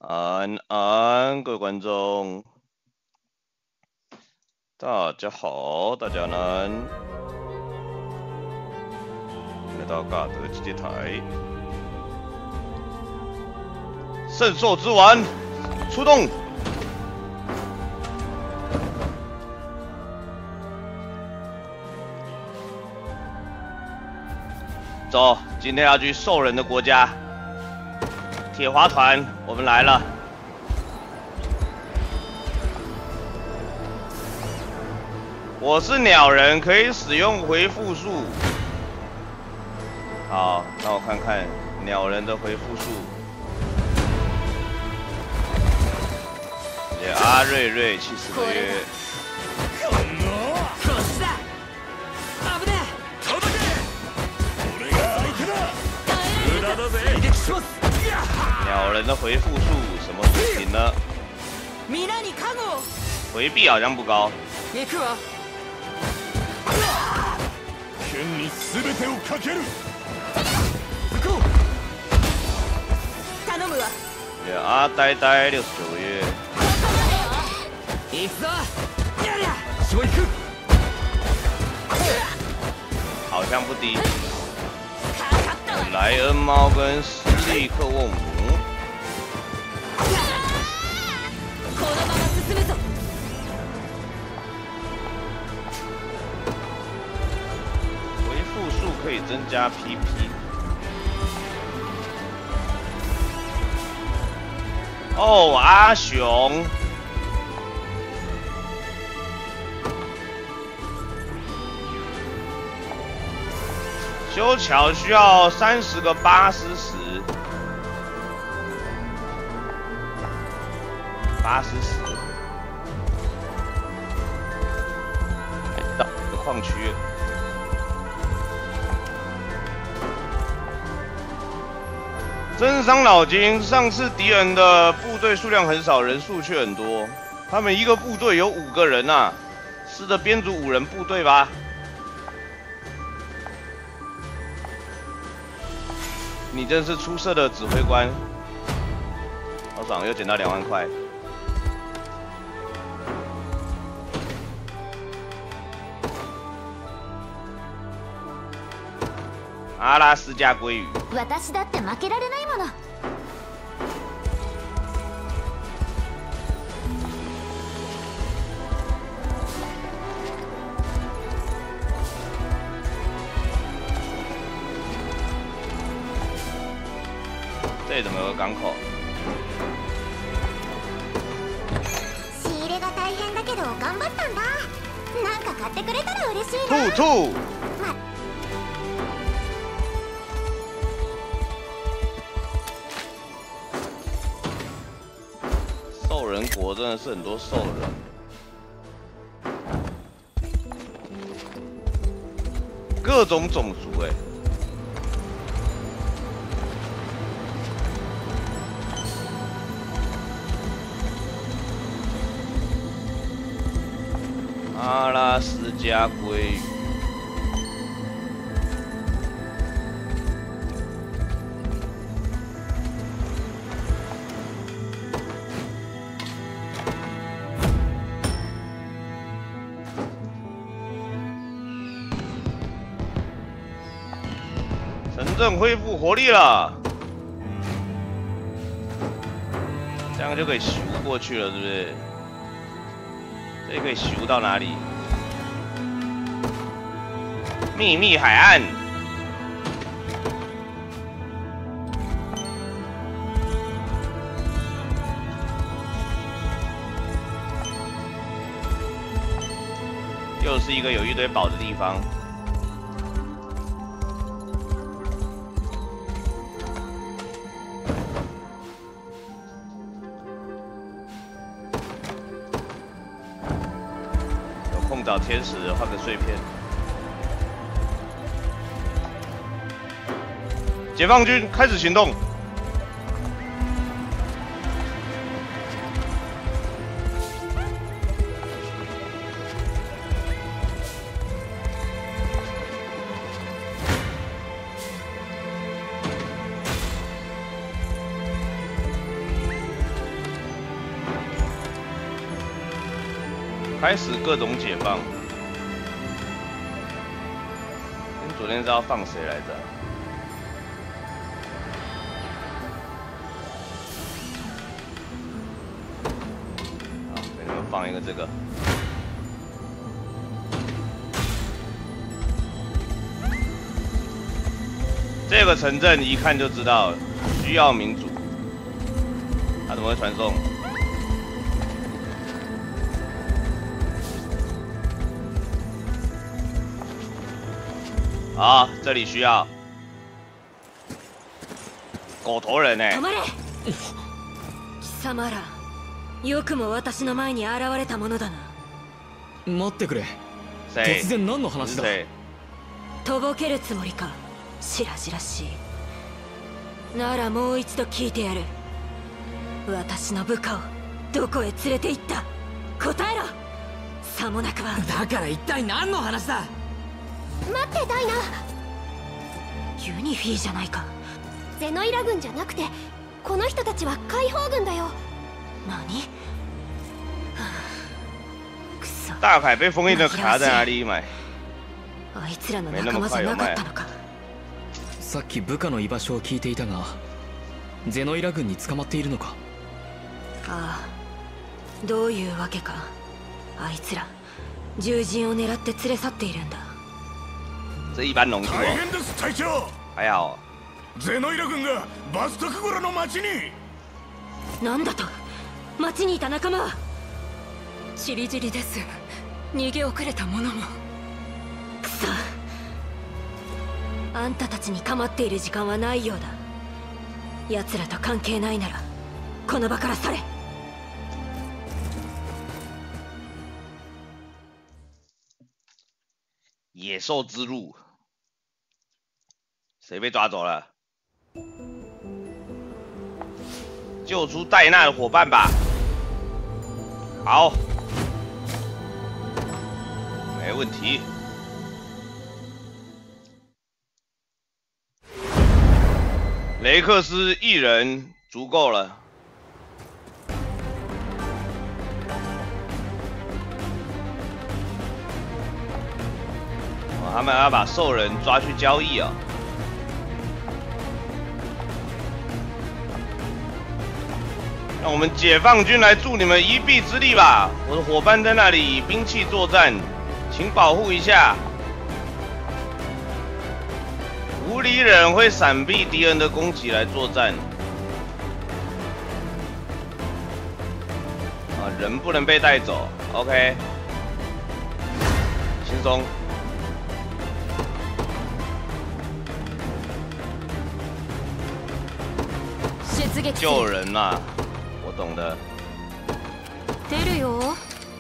各位观众，大家好，大家安，来到尬德集结台，圣兽之丸出动。走，今天要去兽人的国家，铁花团，我们来了。我是鸟人，可以使用回复术。好，那我看看鸟人的回复术。阿瑞瑞气死个月。鸟人的回复术什么水平呢？回避好像不高。阿呆呆69个月。好像不低。莱恩猫跟史利克沃姆。回复术可以增加 PP。哦，阿雄。修桥需要30个80石，80石。到一个矿区。真伤脑筋，上次敌人的部队数量很少，人数却很多。他们一个部队有5个人啊，试着编组5人部队吧。你真是出色的指挥官，好爽，又捡到2万块。阿拉斯加鲑鱼。私だって負けられないもの。这里怎么有个港口？仕入れが大変だけど頑張ったんだ。なんか買ってくれたら嬉しいな。兔。兽人国真的是很多兽人，各种种族哎。阿拉斯加鲑鱼，城镇恢复活力了，这样就可以修过去了，是不是？这可以修到哪里？秘密海岸。又是一个有一堆宝的地方。找天使换个碎片。解放军开始行动。 开始各种解放。昨天是要放谁来着？好，给你们放一个这个。这个城镇一看就知道需要民主。他怎么会传送？啊，这里需要狗头人ね。 止まれ。貴様ら、よくも私の前に現れたものだな。 待ってくれ。突然何の話だ。 とぼけるつもりか。白々しい。ならもう一度聞いてやる。私の部下をどこへ連れて行った？答えろ。さもなくは。 だから一体何の話だ。 待ってダイナ。 ユニフィじゃないか。 ゼノイラ軍じゃなくてこの人たちは解放軍だよ。 何？くそ。 大海被封印的卡在哪里买？ あいつらの仲間じゃなかったのか。 さっき部下の居場所を聞いていたが、ゼノイラ軍に捕まっているのか。 ああ、どういうわけか。あいつら獣人を狙って連れ去っているんだ。 这一般农夫。 大変です隊長。 还好。 ゼノイラ軍がバスタクゴラの町に。 なんだと？町にいた仲間は？チリジリです。逃げ遅れた者も。くそ。あんたたちに構っている時間はないようだ。奴らと関係ないならこの場から去れ。 野兽之路，谁被抓走了？救出戴娜的伙伴吧。好，没问题。雷克斯一人足够了。他们要把兽人抓去交易啊！让我们解放军来助你们一臂之力吧！我的伙伴在那里以兵器作战，请保护一下。狐狸人会闪避敌人的攻击来作战。啊，人不能被带走。OK， 轻松。救人啦、啊，我懂的。 出るよ。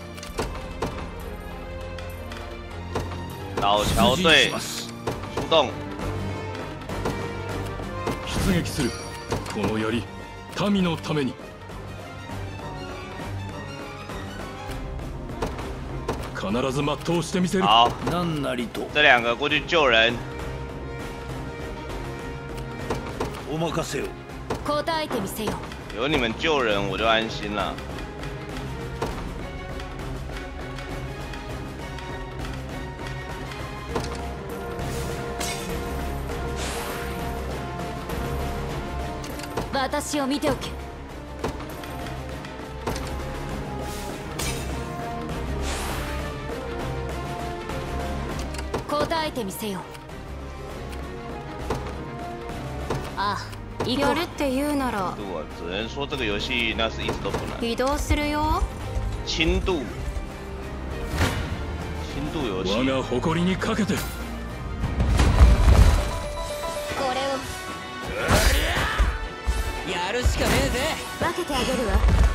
老桥队出动。 出撃する。この槍、民のために。必ず全うしてみせる。 好， 何なりと。 这两个过去救人。 お任せを。 答えてみせよ。 有你们救人，我就安心了。 私を見ておけ。答えてみせよ。ああ。やるって言うなら。 只能说这个游戏那是一直都不难。 移動するよ。 轻度遊戏。 我が誇りにかけて。これをやるしかねえぜ。 分けてあげるわ。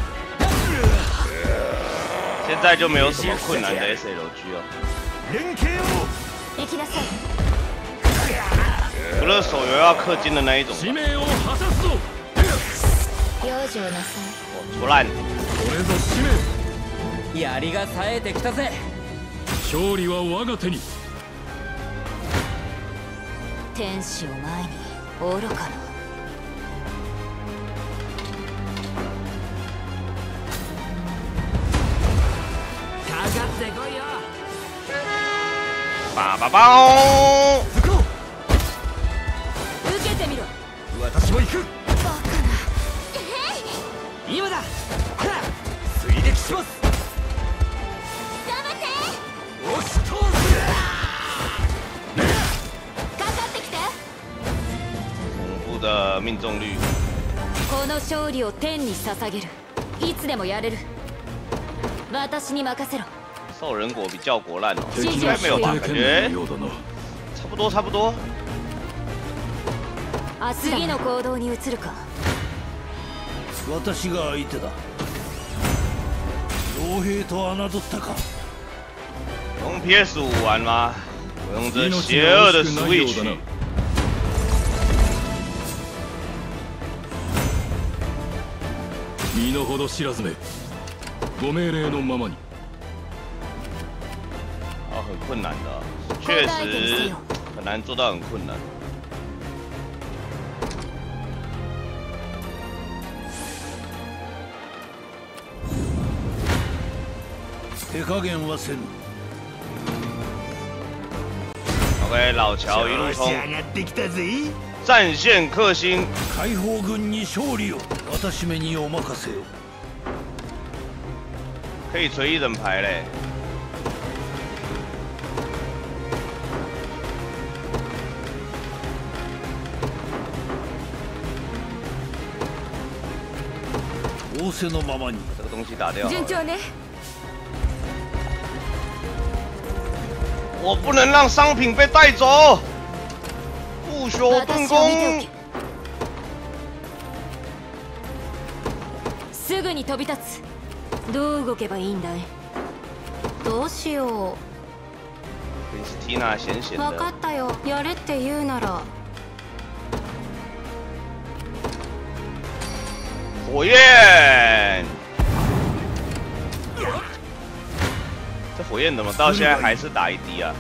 现在就没有什么困难的 SLG 哦。 連携を。 行きなさい。 除了手游要氪金的那一种。 使命を果たすぞ。 養生なさい。 出烂。 これぞ使命。 槍が冴えてきたぜ。 勝利は我が手に。 天使を前に愚かな。 かか叭叭叭！ 受けてみろ。 私も行く。 今だ。追撃します。 頑張って押し通す。 かかってきて。 恐怖的命中率。 この勝利を天に捧げる。いつでもやれる。私に任せろ。 兽人国比较国烂哦， 谢谢应该没有吧？感觉ようだな。 差不多差不多。 次の行動に移るか。 私が相手だ。傭兵と侮ったか。 用 PS5 玩吗？我用这邪恶的 Switch。 身の程知らずめ。ご命令のままに。 啊，很困难的，确实很难做到，很困难。 手加減はせぬ。 OK， 老乔一路冲， 上がってきたぜ。 战线克星。 解放軍に勝利を。私めにお任せよ。 可以锤一整排嘞。 仰せのままに。 这个东西打掉。 順調ね。 我不能让商品被带走。不朽盾弓。 すぐに飛び立つ。どう動けばいいんだい？ どうしよクリスティーナ显显う。分か的。 ったよ。やれって言うなら。 火焰。这火焰怎么到现在还是打一滴啊？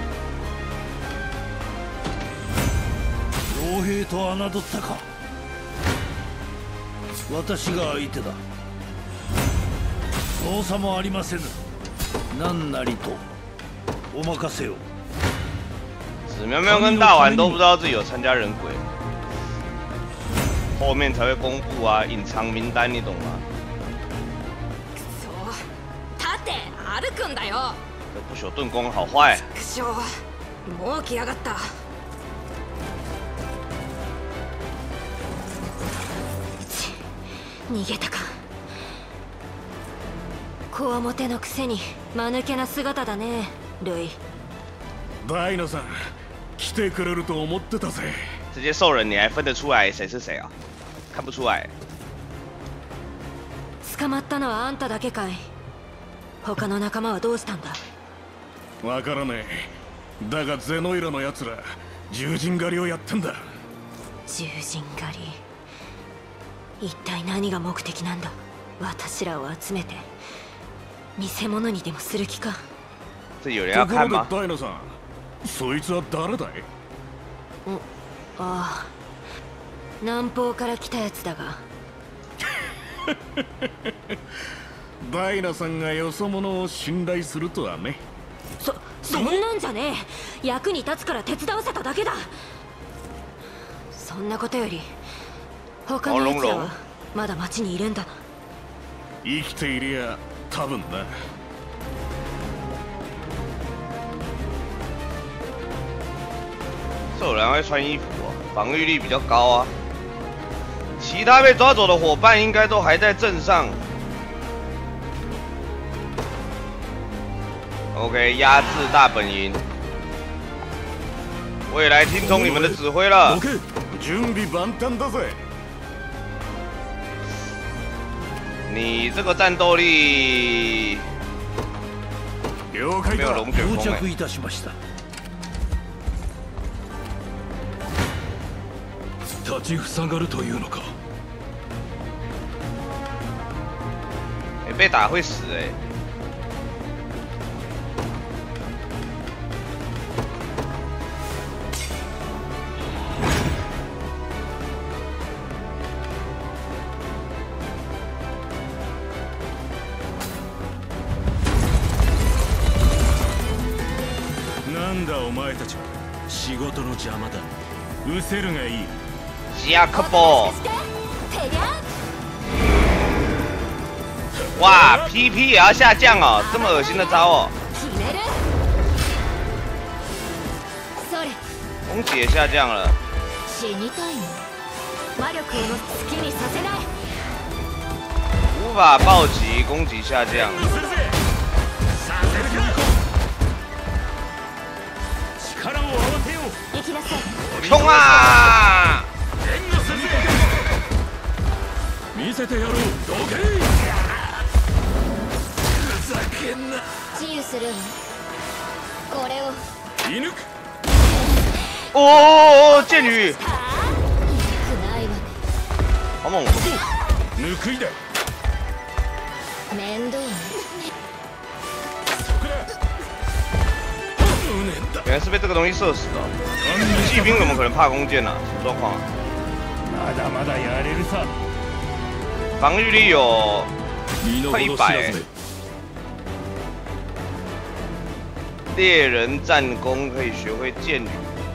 傭兵と侮ったか。私が相手だ。操作もありませぬ。何なりとお任せよ。 史喵喵跟大丸都不知道自己有参加人鬼，后面才会公布啊，隐藏名单，你懂吗？ そう立て歩くんだよ。 这不朽盾弓好坏。 くしょう、もう来やがった。逃げたか。こわもてのくせに間抜けな姿だね、ルイ。 ダイナさん、来てくれると思ってたぜ。 这些兽人你还分得出来谁是谁啊？看不出来。 捕まったのはあんただけかい？他の仲間はどうしたんだ？ わからねえ。だがゼノイラの奴ら獣人狩りをやってんだ。 獣人狩り。一体何が目的なんだ？私らを集めて見せ物にでもする気か？ 这有人要看吗？ ダイナさん、そいつは誰だい？ ああ、南方から来たやつだが。 ダイナさんがよそ者を信頼するとはね。 そんなんじゃねえ。役に立つから手伝わせただけだ。そんなことより他のやつらはまだ町にいるんだな。 生きていりゃ多分な。 兽人会穿衣服哦，防御力比较高啊。其他被抓走的伙伴应该都还在镇上。OK， 压制大本营。我也来听从你们的指挥了。 準備万端だぜ。 你这个战斗力了解だ。 没有龙卷风到着いたしました。 立ちふさがるというのか。 被打会死哎。 なんだ前たちは仕事の邪魔だ。失せるがいい。 ジャックボしててりゃ哇 ，PP 也要下降哦，这么恶心的招哦。 決めるそれ攻击也下降了。 死にたいの魔力を好きにさせない无法暴击，攻击下降。 力を合わせよう。 行きなさい冲啊！ 見せてやろう。どけ。ふざけんな。 治癒するわこれを射抜く。 哦，剑女， 痛くないわね好猛！ 抜いだ。 面倒ねそこだ。無念だ。 原来是被这个东西射死的。骑兵怎么可能怕弓箭呢？什么状况？ まだまだやれるさ。 防御力有快100。猎人战功可以学会剑女，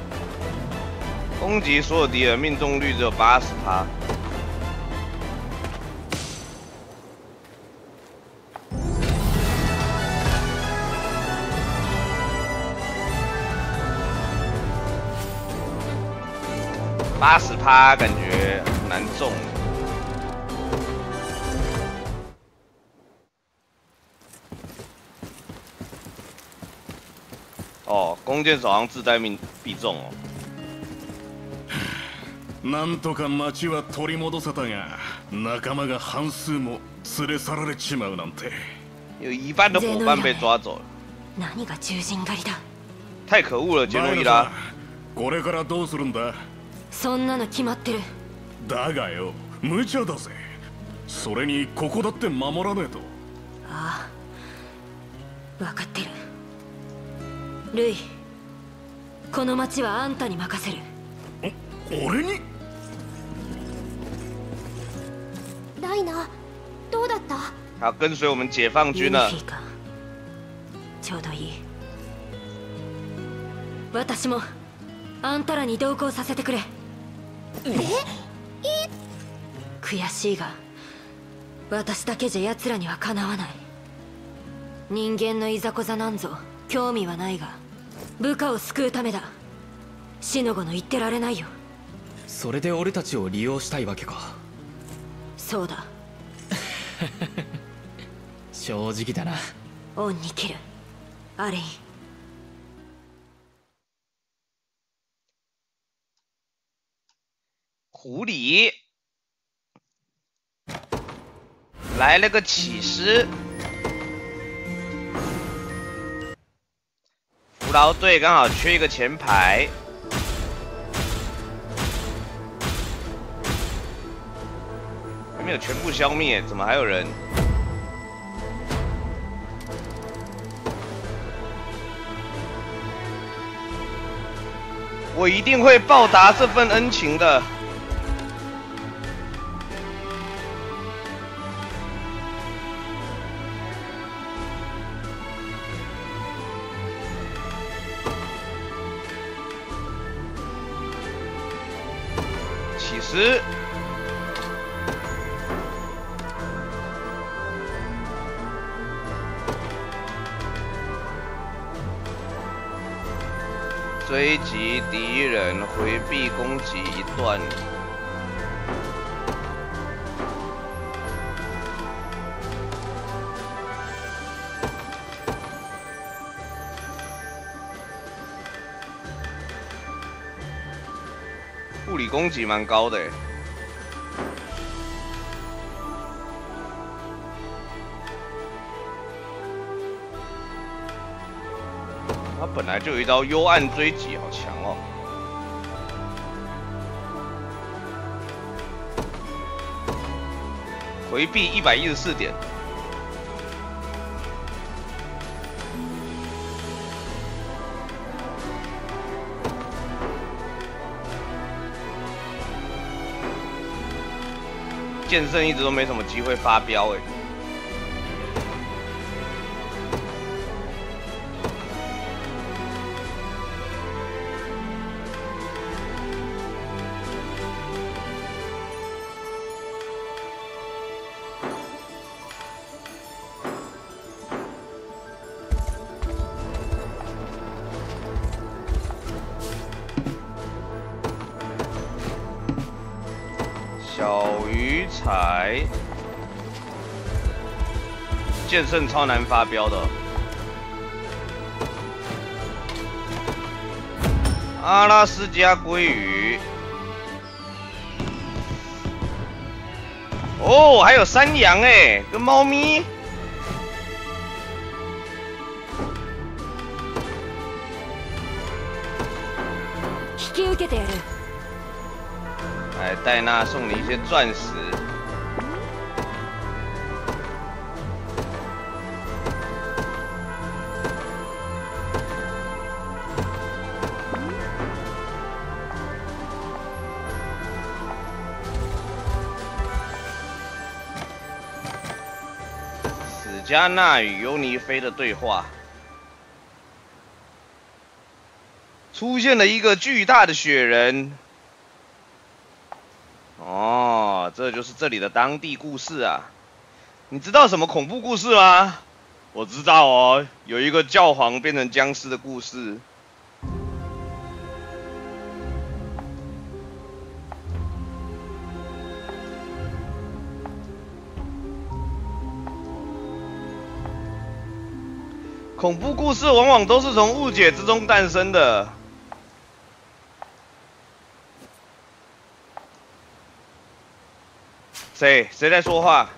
攻击所有敌人命中率只有80%。80%感觉很难中。哦，弓箭手好像自带必中哦。 なんとか町は取り戻せたが、仲間が半数も連れ去られちまうなんて。 有一半的伙伴被抓走了， 何が獣人狩りだ。 太可恶了，杰诺伊拉。 これからどうするんだ。 そんなの決まってる。 だがよ、無茶だぜ。それにここだって守らねえと。 ああ、分かってる。ルイ、この町はあんたに任せる。 俺に？ ダイナどうだった好，跟随我们解放ユ军了。 ニフィか。ちょうどいい。私もあんたらに同行させてくれ。悔しいが私だけじゃ奴らにはかなわない。人間のいざこざなんぞ興味はないが、部下を救うためだ。シノゴの言ってられないよ。 それで俺たちを利用したいわけか。 そうだ。 正直だな。 恩に切るアレイン。 狐狸来了个起司，扶劳队刚好缺一个前排。还没有全部消灭，怎么还有人？我一定会报答这份恩情的。起司。追击敌人，回避攻击一段。物理攻击蛮高的。他本来就有一招幽暗追击，好强哦！回避114点，剑圣一直都没什么机会发飙哎。 牌，剑圣超难发飙的。阿拉斯加鲑鱼。哦，还有山羊哎，跟猫咪。 引き受けてやる。 来，戴娜送你一些钻石。史嘉娜与尤尼菲的对话。出现了一个巨大的雪人。哦，这就是这里的当地故事啊！你知道什么恐怖故事吗？我知道哦，有一个教皇变成僵尸的故事。恐怖故事往往都是从误解之中诞生的。谁在说话？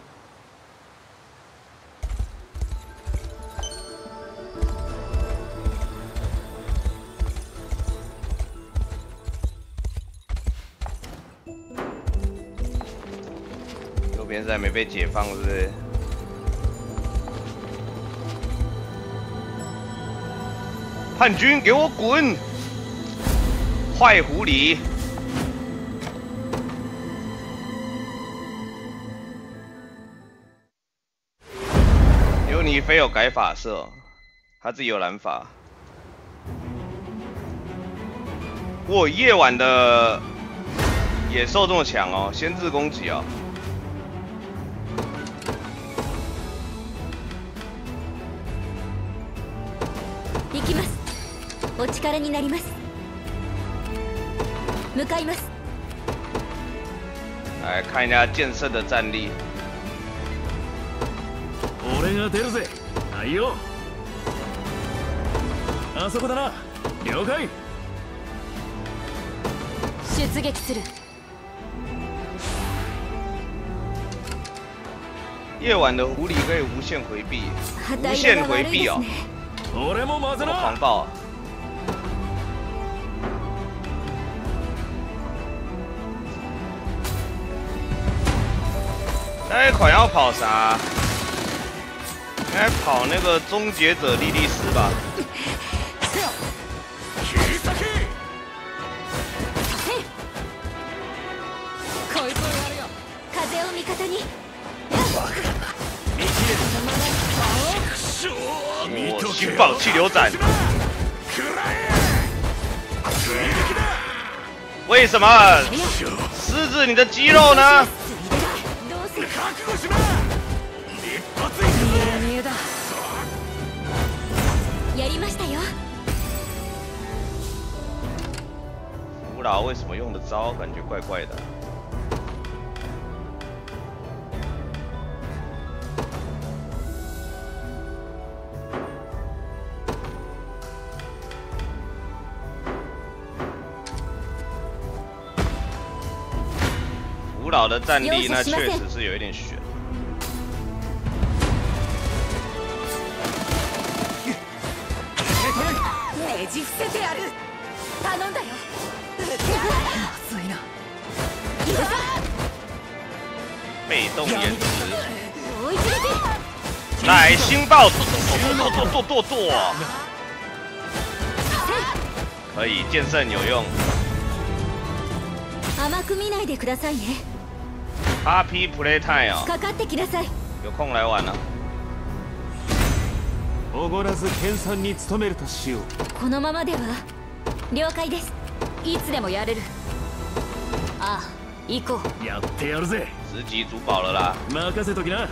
右边是还没被解放，是不是？叛军，给我滚！坏狐狸！尤尼菲有改发色，他自己有染发。我夜晚的野兽这么强哦，先制攻击哦。 行きます。お力になります。向かいます。 来看一下剑圣的战力。 俺が出るぜ。はいよ。あそこだな。了解。 出撃する。 夜晚的狐狸可以无限回避，无限回避哦。 俺も混ぜな。 狂暴啊！那一款要跑啥？应该跑那个终结者莉莉丝吧？ 風を味方に。 我新爆气流斩！为什么？狮子，你的肌肉呢？ やりましたよ。 福老为什么用的招感觉怪怪的？福老的战力那确实是有一点悬。 ねじ伏せてやる。頼んだよ。まずいな。 被动延迟。 もう一撃。 来，星爆！可以，剑圣有用。 甘く見ないでくださいね。 Happy Playtime 哦， かかってきなさい。 有空来玩啊。 おごらず研鑽に努めるとしよう。 このままでは。了解です。いつでもやれる。ああ、行こう。 やってやるぜ。 10级主保了啦。 任せときな。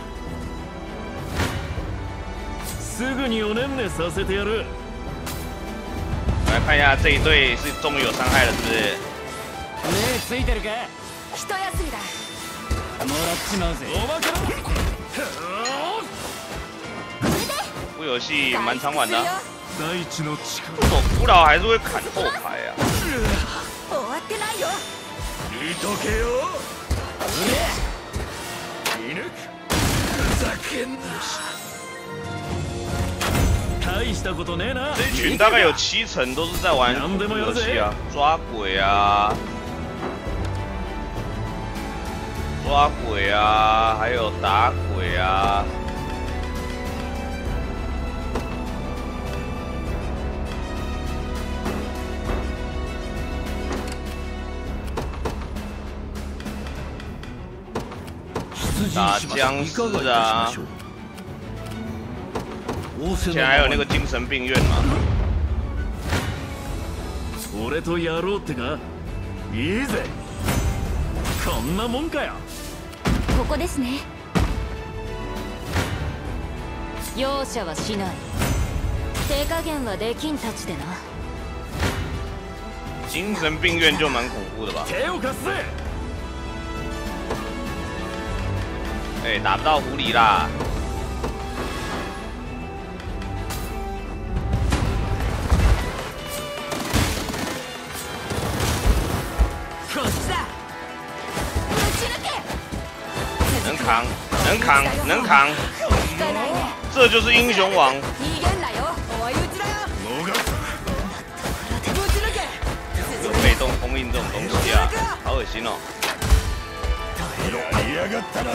すぐにおねんねさせてやる。 来看一下这一队是终于有伤害了，是不是？ 目ついてるか？ 一休みだ。 ちまうぜ。 这部游戏蛮常玩的、啊， 大地の力。 古老还是会砍后排啊。 終わってないよ。 見とけよ。犬ふざけんな。大したことねえな。 这一群大概有70%都是在玩游戏啊，抓鬼啊，抓鬼啊，还有打鬼啊。打僵尸啊，以前还有那个精神病院嘛。 俺とやろうってか。いいぜ。こんなもんかよ。 ここですね。容赦はしない。手加減はできんたちでな。 精神病院就蛮恐怖的吧？ 手を貸すぜ。 哎、打不到狐狸啦！能扛，能扛，能扛！这就是英雄王。被动封印这种东西啊，好恶心哦！ やりやがったな。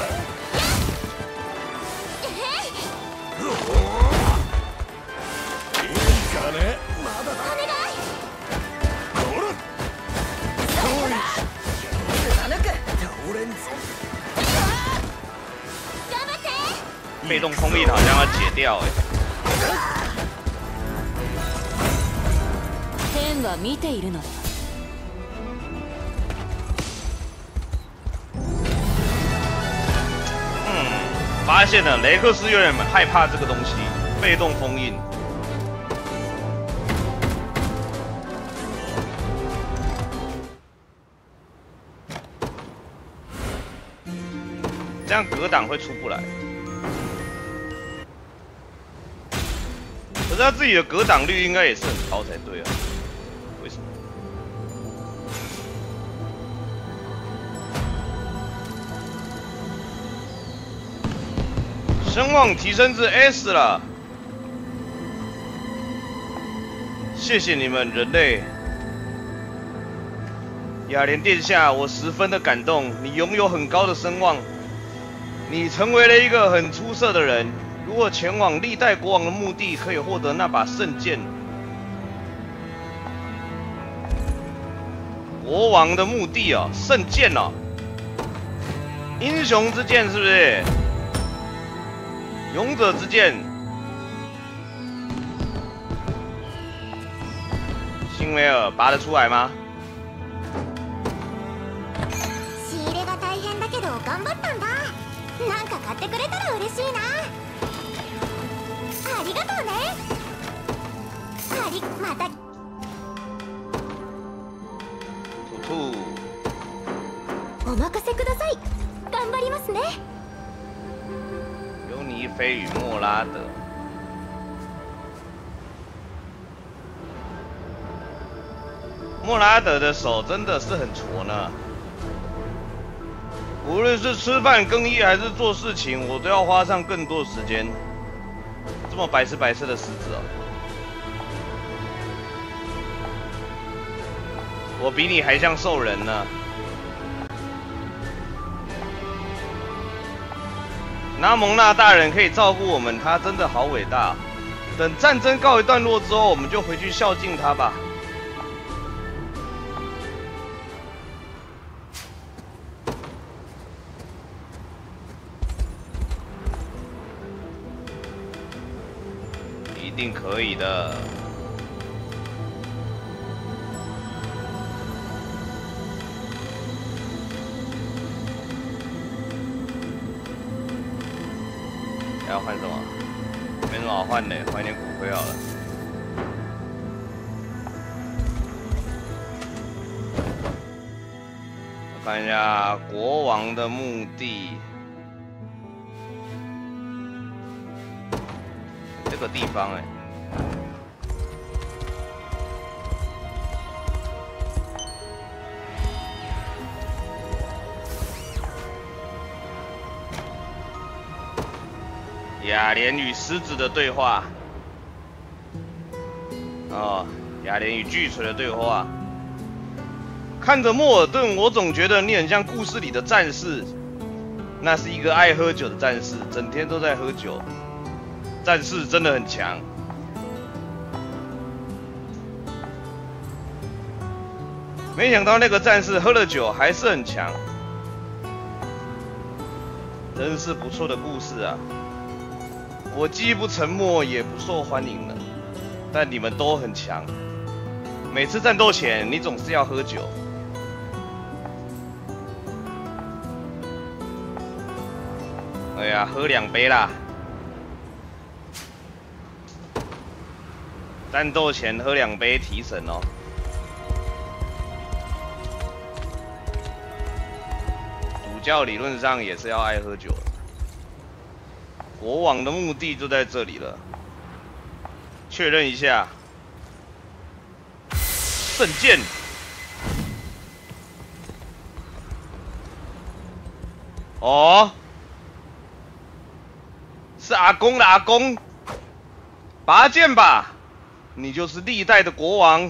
被动封印好像要解掉哎。 天は見ているのだ。 发现了，雷克斯有点害怕这个东西，被动封印。这样格挡会出不来。可是他自己的格挡率应该也是很高才对啊？为什么？声望提升至 S 了，谢谢你们人类。雅莲殿下，我十分的感动，你拥有很高的声望，你成为了一个很出色的人。如果前往历代国王的墓地，可以获得那把圣剑。国王的墓地哦，圣剑哦，英雄之剑是不是？勇者之剑，辛维尔拔得出来吗？ 仕入れが大変だけど頑張ったんだ。なんか買ってくれたら嬉しいな。ありがとうね。また。 兔兔， お任せください。頑張りますね。 尤尼菲与莫拉德。莫拉德的手真的是很挫呢，无论是吃饭、更衣还是做事情，我都要花上更多的时间。这么白痴白痴的狮子哦，我比你还像兽人呢。拿蒙娜大人可以照顾我们，他真的好伟大。等战争告一段落之后，我们就回去孝敬他吧。一定可以的。要换什么？没什么好换的，换一点骨灰好了。 看一下国王的墓地，这个地方哎。 雅莲与狮子的对话，哦，雅莲与巨锤的对话。看着莫尔顿，我总觉得你很像故事里的战士，那是一个爱喝酒的战士，整天都在喝酒。战士真的很强。没想到那个战士喝了酒还是很强，真是不错的故事啊！ 我既不沉默，也不受欢迎了，但你们都很强。每次战斗前，你总是要喝酒。哎呀，喝2杯啦！战斗前喝2杯提神哦。主教理论上也是要爱喝酒的。 国王的墓地就在这里了，确认一下。圣剑，哦，是阿公的阿公，拔剑吧，你就是历代的国王。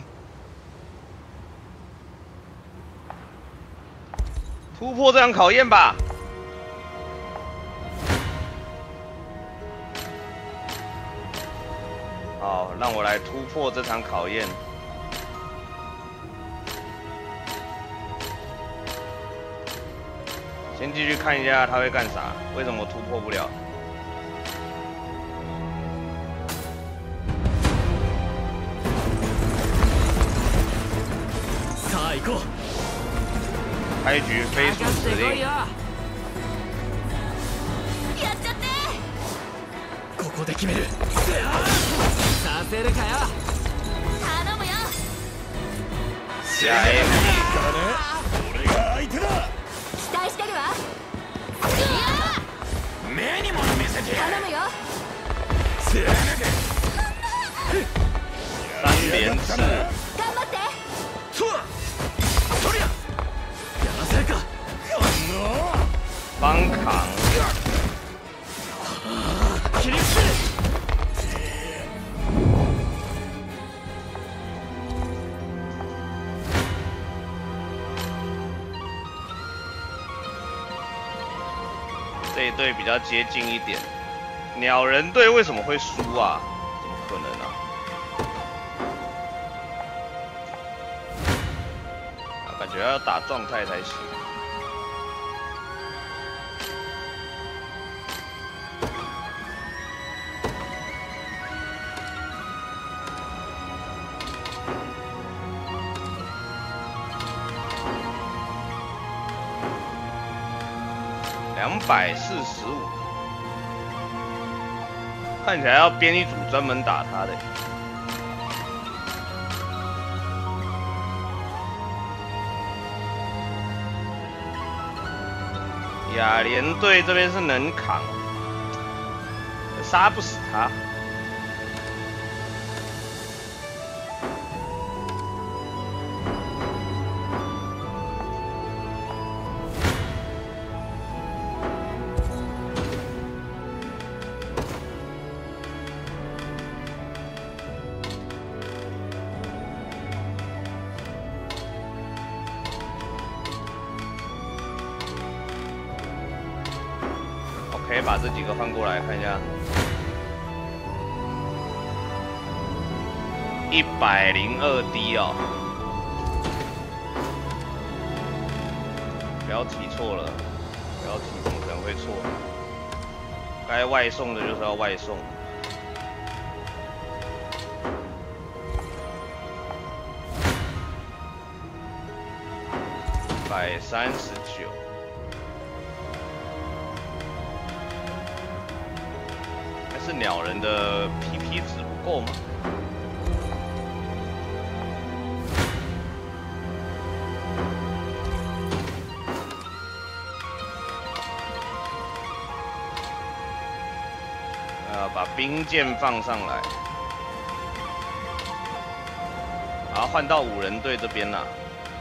突破这场考验吧。 好，让我来突破这场考验。先继续看一下他会干啥，为什么我突破不了？开局飞速指令。 ここで決める。 させるかよ頼むよ下 MP 俺が相手だ。 期待してるわ目にも見せてやる。 頼むよ 3連刺， 頑張ってそりゃやらせるか。 帮扛。 切り捨て。 这一队比较接近一点。鸟人队为什么会输啊？怎么可能啊？感觉要打状态才行。245，看起来要编一组专门打他的。雅莲队这边是能扛，杀不死他。 可以把这几个换过来看一下，102D 哦，不要提错了，不要提，怎么可能会错？该外送的就是要外送。139。 是鸟人的 PP 值不够吗？ 把兵舰放上来，然后换到5人队这边啦。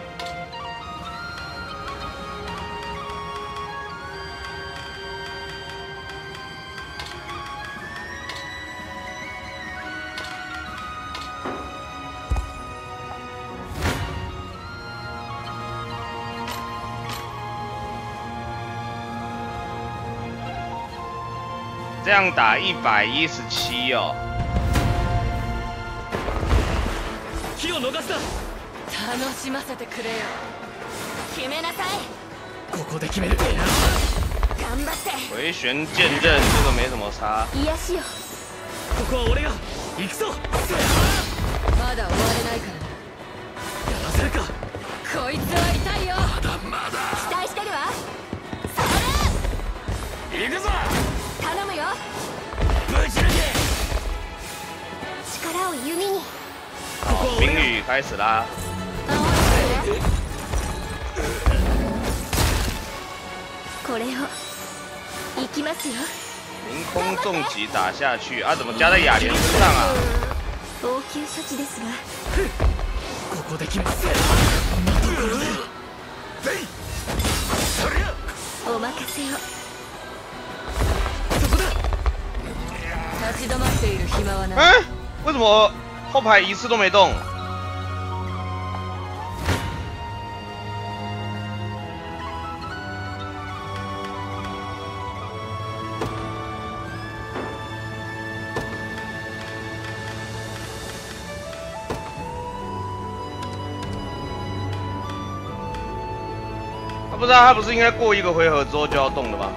这样打117哦。 気を逃すな。 楽しませてくれよ。決めなさい。 ここで決める。 頑張って。 回旋剑刃这个没什么差。 癒しよ。 ここは俺が行くぞ。 まだ終われないからな。 やらせるか。 こいつは痛いよ。 まだまだ。 期待してるわ。それ。 行くぞ。 頼むよ。 ぶち抜け。 力を弓に。 好，冰雨开始啦。 これを行きますよ。 凌空重击打下去啊！怎么加在雅莲身上啊？ 応急処置ですが。 ここで決めます。 お任せを。 そこだ。 立ち止まっている暇はない。 嗯，为什么后排一次都没动？不知道他不是应该过1个回合之后就要动的吗？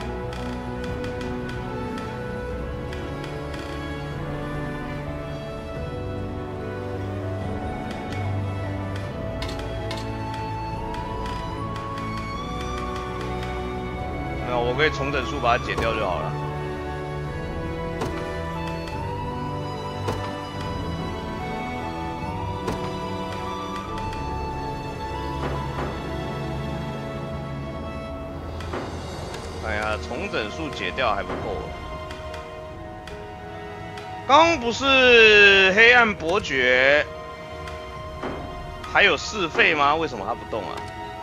没有，我可以重整术把它解掉就好了。哎呀，重整术解掉还不够。刚刚不是黑暗伯爵还有4费吗？为什么他不动啊？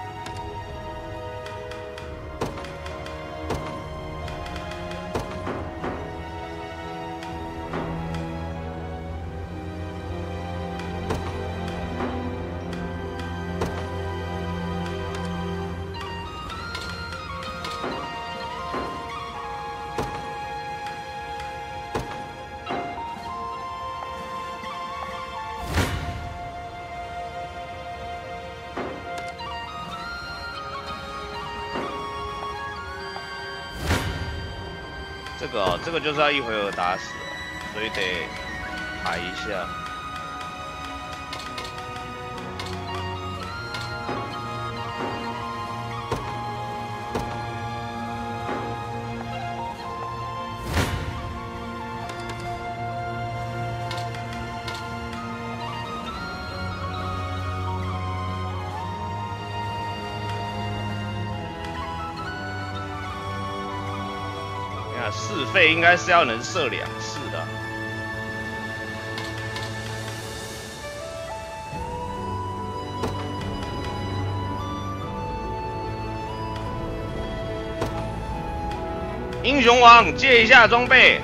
这个就是要1回合打死了，所以得排一下。4费应该是要能射2次的。英雄王借一下装备。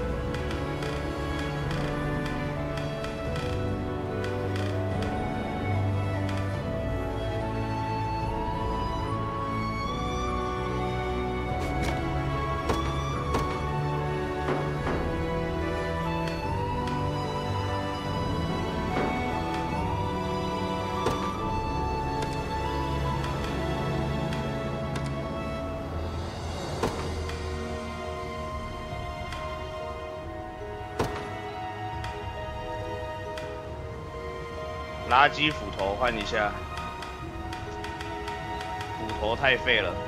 垃圾斧头换一下，斧头太废了。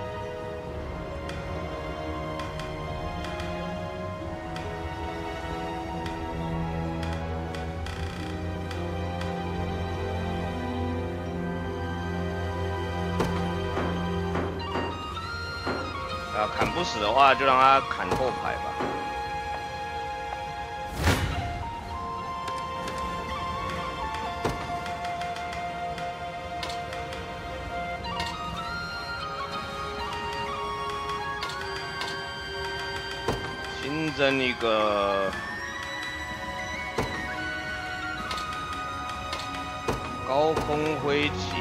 砍不死的话，就让他砍后排吧。 新增一个高空挥击。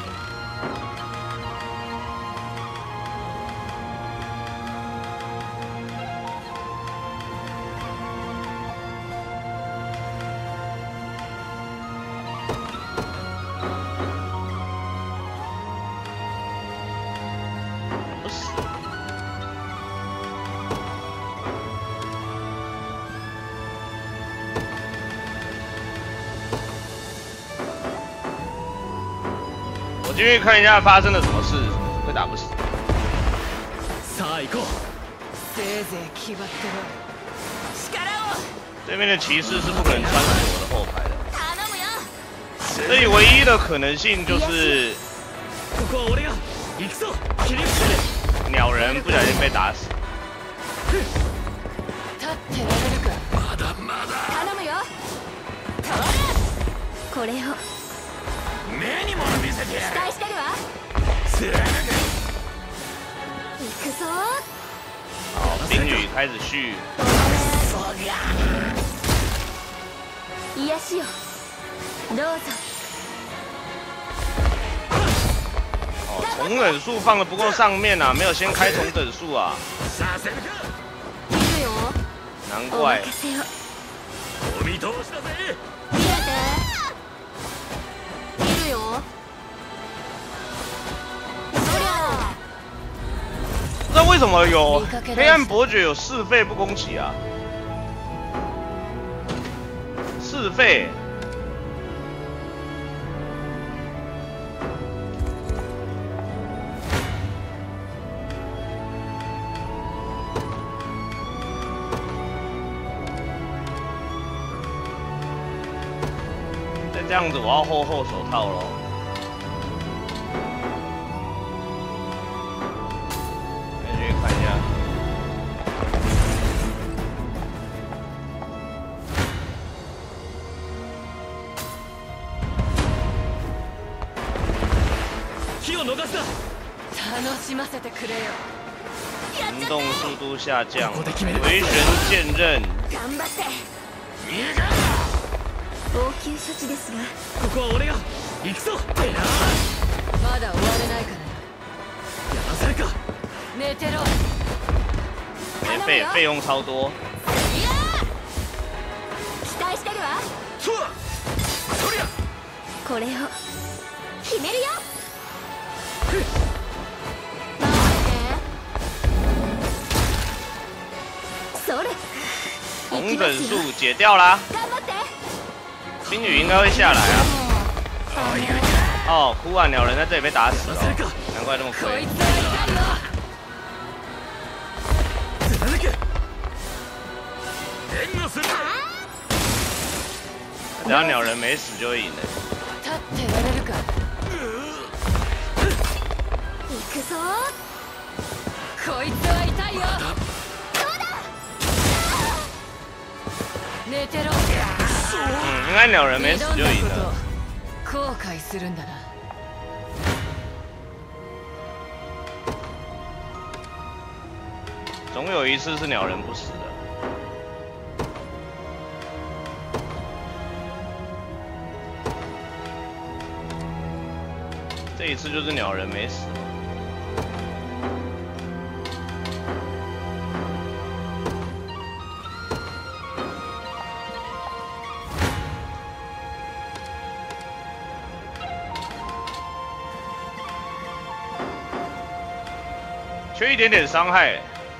不死。我进去看一下发生了什么事，会打不死。 さあ行こう。 せいぜい決まってろ。力を。 这边的骑士是不可能穿过我的后排的， 頼むよ。 这里唯一的可能性就是ここは俺が行くぞ。切り伏せる。 鸟人不小心被打死。 立ってられるか。 まだまだ。 頼むよ。通る。これを目にも見せてや期待してるわ。 る。 行くぞ。 好，冰雨开始续。 癒しよ。どうぞ。 哦，重等数放的不够上面啊，没有先开重等数啊， させるか。 いるよ。お难怪。 任せよ。 お見通しだぜ。 見えて。いるよ。そりゃ。 不知道为什么有黑暗伯爵有4费不攻击啊？4费。再这样子，我要厚手套咯。去看一下。 火を逃すな。 楽しませてくれよ。 行动速度下降，回旋剑刃。 頑張って。応急処置ですが。 ここは俺が行くぞ。 まだ終われないから。 やらせるか。 寝てろ。 费用超多。 いや期待してるわ。 そうだ。そりゃ。 これを決めるよ。それ。 同等数解掉啦。 頑張って。 冰雨应该会下来啊。哦，哭啊！鸟人在这里被打死了，难怪那么亏。只要鸟人没死就会赢了。 立ってられるか。行くぞ。こいつは痛いよ。そうだ。寝てろ。 应该鸟人没死就赢了。 後悔するんだな。 总有一次是鸟人不死的。这一次就是鸟人没死。缺一点点伤害。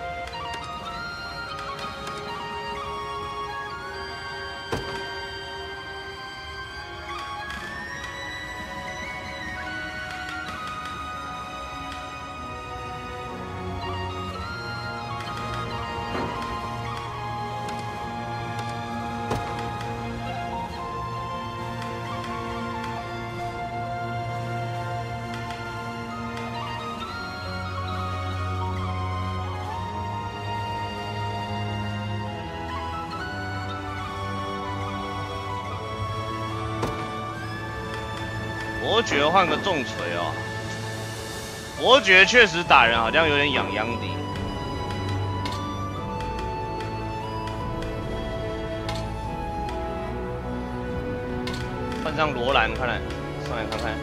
伯爵换个重锤哦，伯爵确实打人好像有点痒痒的。 这样罗兰，看来上来看看。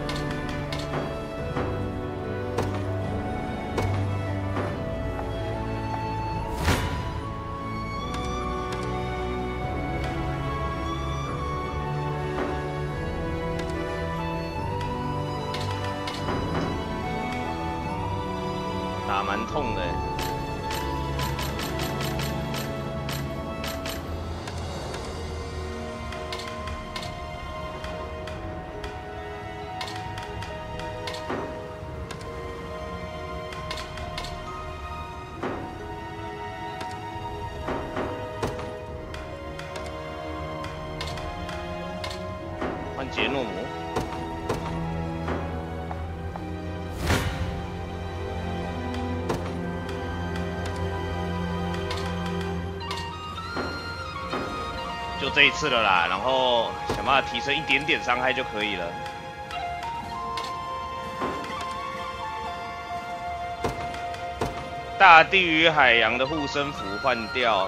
打蛮痛的。换杰诺姆。就这一次了啦，然后想办法提升一点点伤害就可以了。大地与海洋的护身符换掉，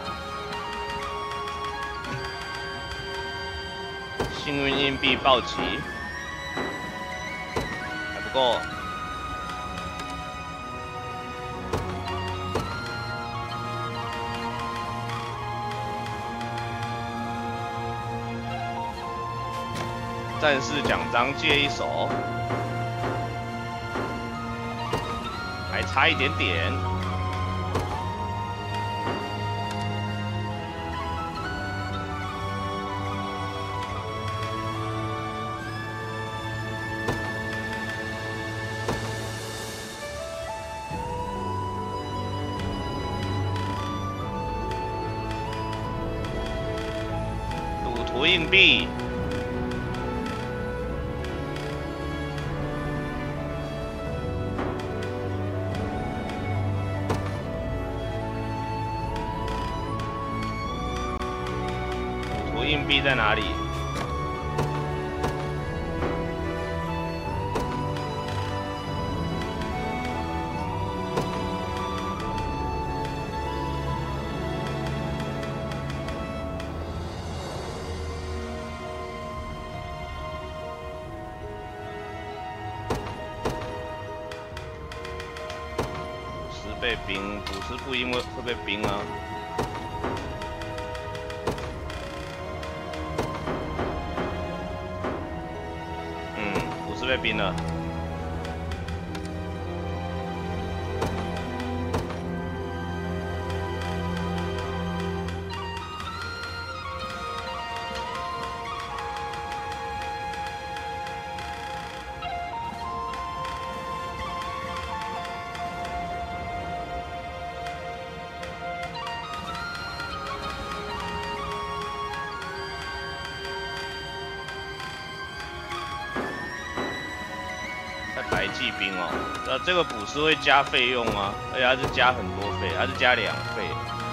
幸运硬币暴击，还不够。战士奖章借一手，还差一点点。赌徒硬币。硬币在哪里？50被冰，不是不因为会被冰啊。被冰了。白骑兵哦，这个补师会加费用啊，而且它是加很多费，它是加2费。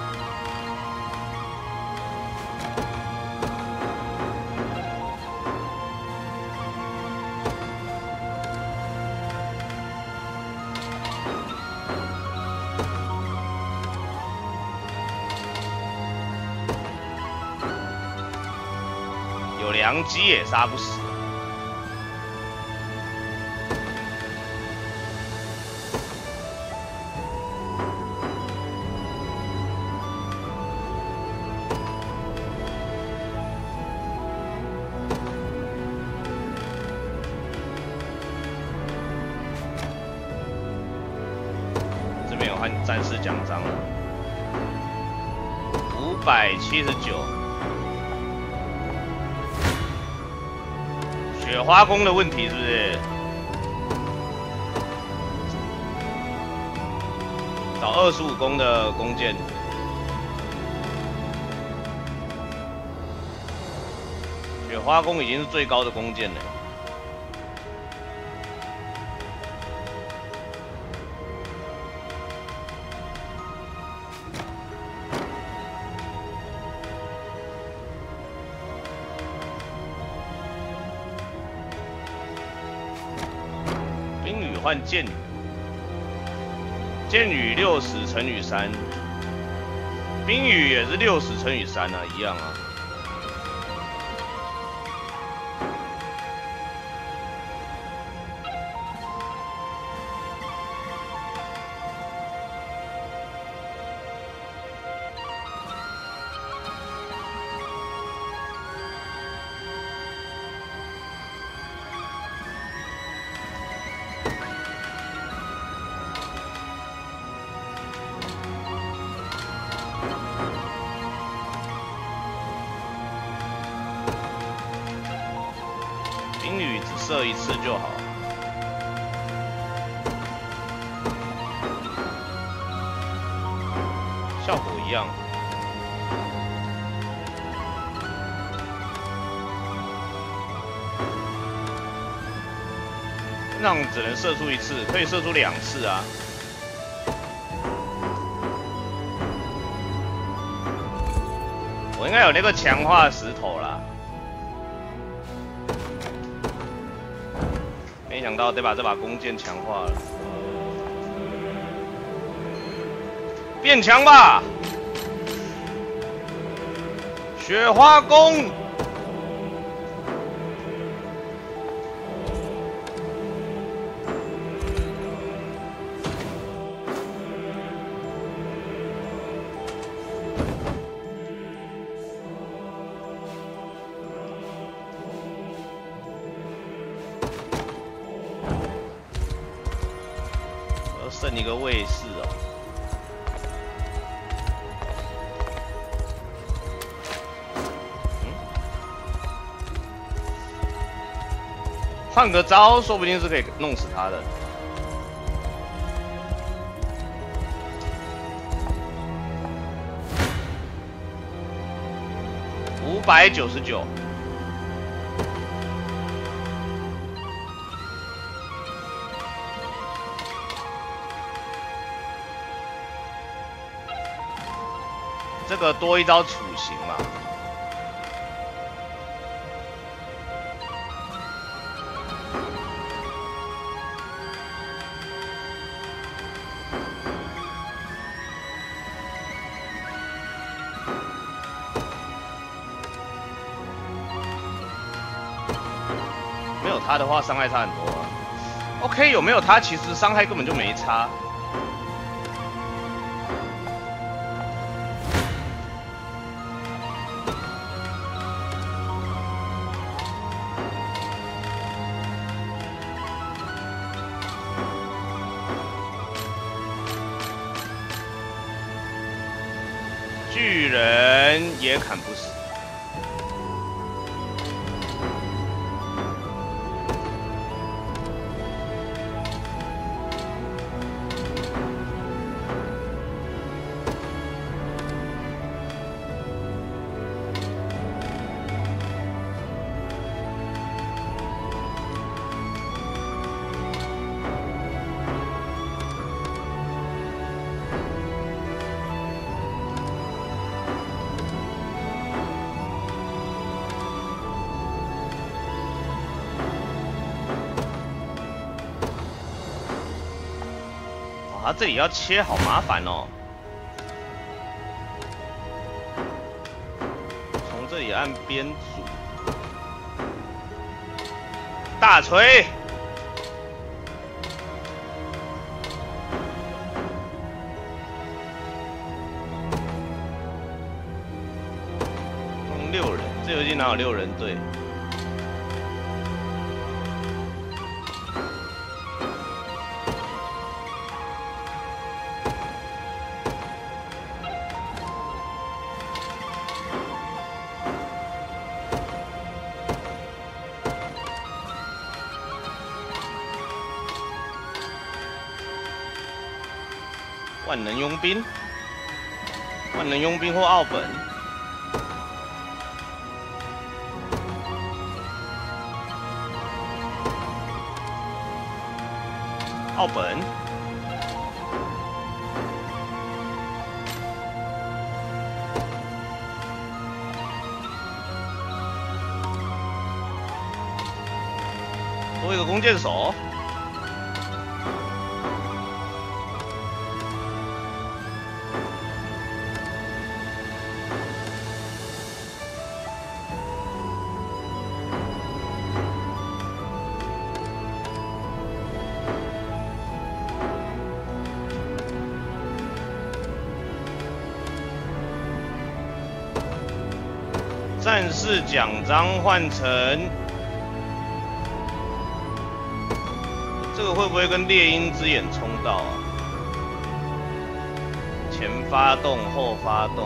有良机也杀不死。换战士奖章了，579。雪花弓的问题是不是？找25弓的弓箭。雪花弓已经是最高的弓箭了。换剑雨，剑雨60乘以3，冰雨也是60乘以3啊，一样啊。 射一次就好。效果一样。那样只能射出一次，可以射出2次啊。我应该有那个强化石头啦，没想到得把这把弓箭强化了，变强吧，雪花弓。剩一个卫士哦。换个招，说不定是可以弄死他的。599。这个多一招处刑嘛。没有他的话，伤害差很多啊。OK， 有没有他，其实伤害根本就没差。巨人也砍不死。他这里要切，好麻烦哦。从这里按边组，大锤，用6人，这游戏哪有6人队？万能佣兵，万能佣兵或奥本，奥本，多一个弓箭手。战士奖章换成这个会不会跟猎鹰之眼冲到啊？前发动，后发动。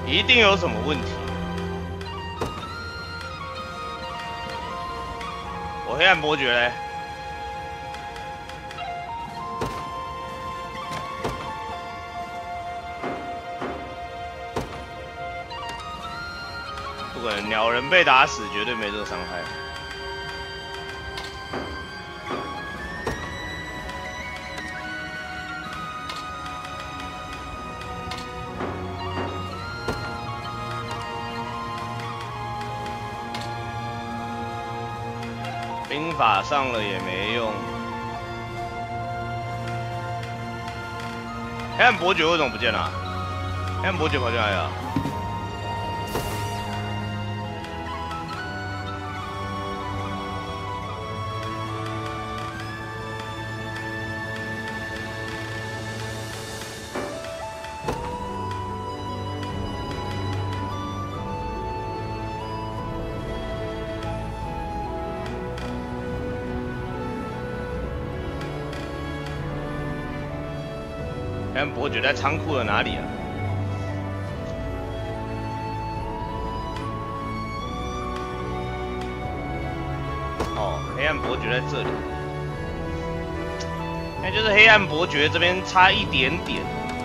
一定有什么问题。我黑暗伯爵嘞？不可能，鸟人被打死绝对没这个伤害。兵法上了也没用。黑暗伯爵为什么不见了？黑暗伯爵跑进来了。黑暗伯爵在仓库的哪里啊？哦，黑暗伯爵在这里。那就是黑暗伯爵这边差一点点。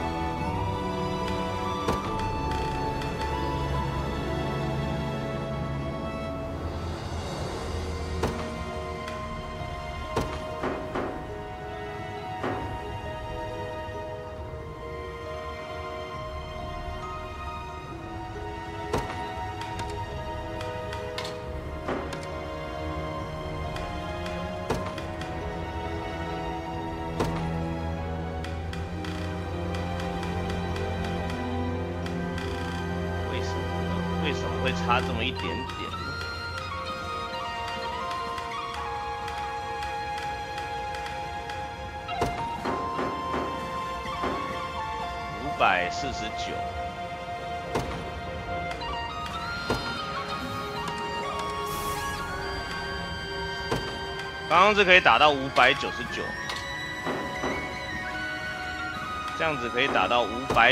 为什么会差这么一点点呢？549。刚刚这可以打到599，这样子可以打到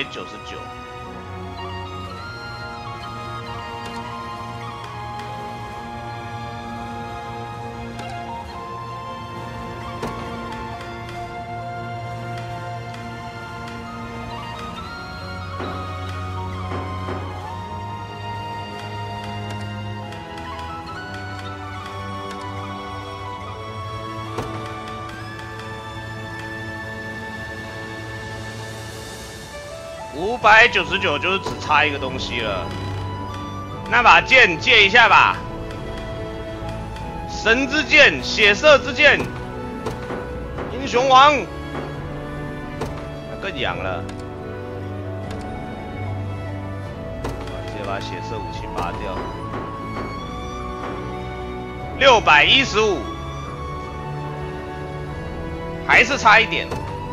599。599就是只差一个东西了，那把剑借一下吧。神之剑，血色之剑，英雄王，那更痒了。直接把血色武器拔掉。615，还是差一点。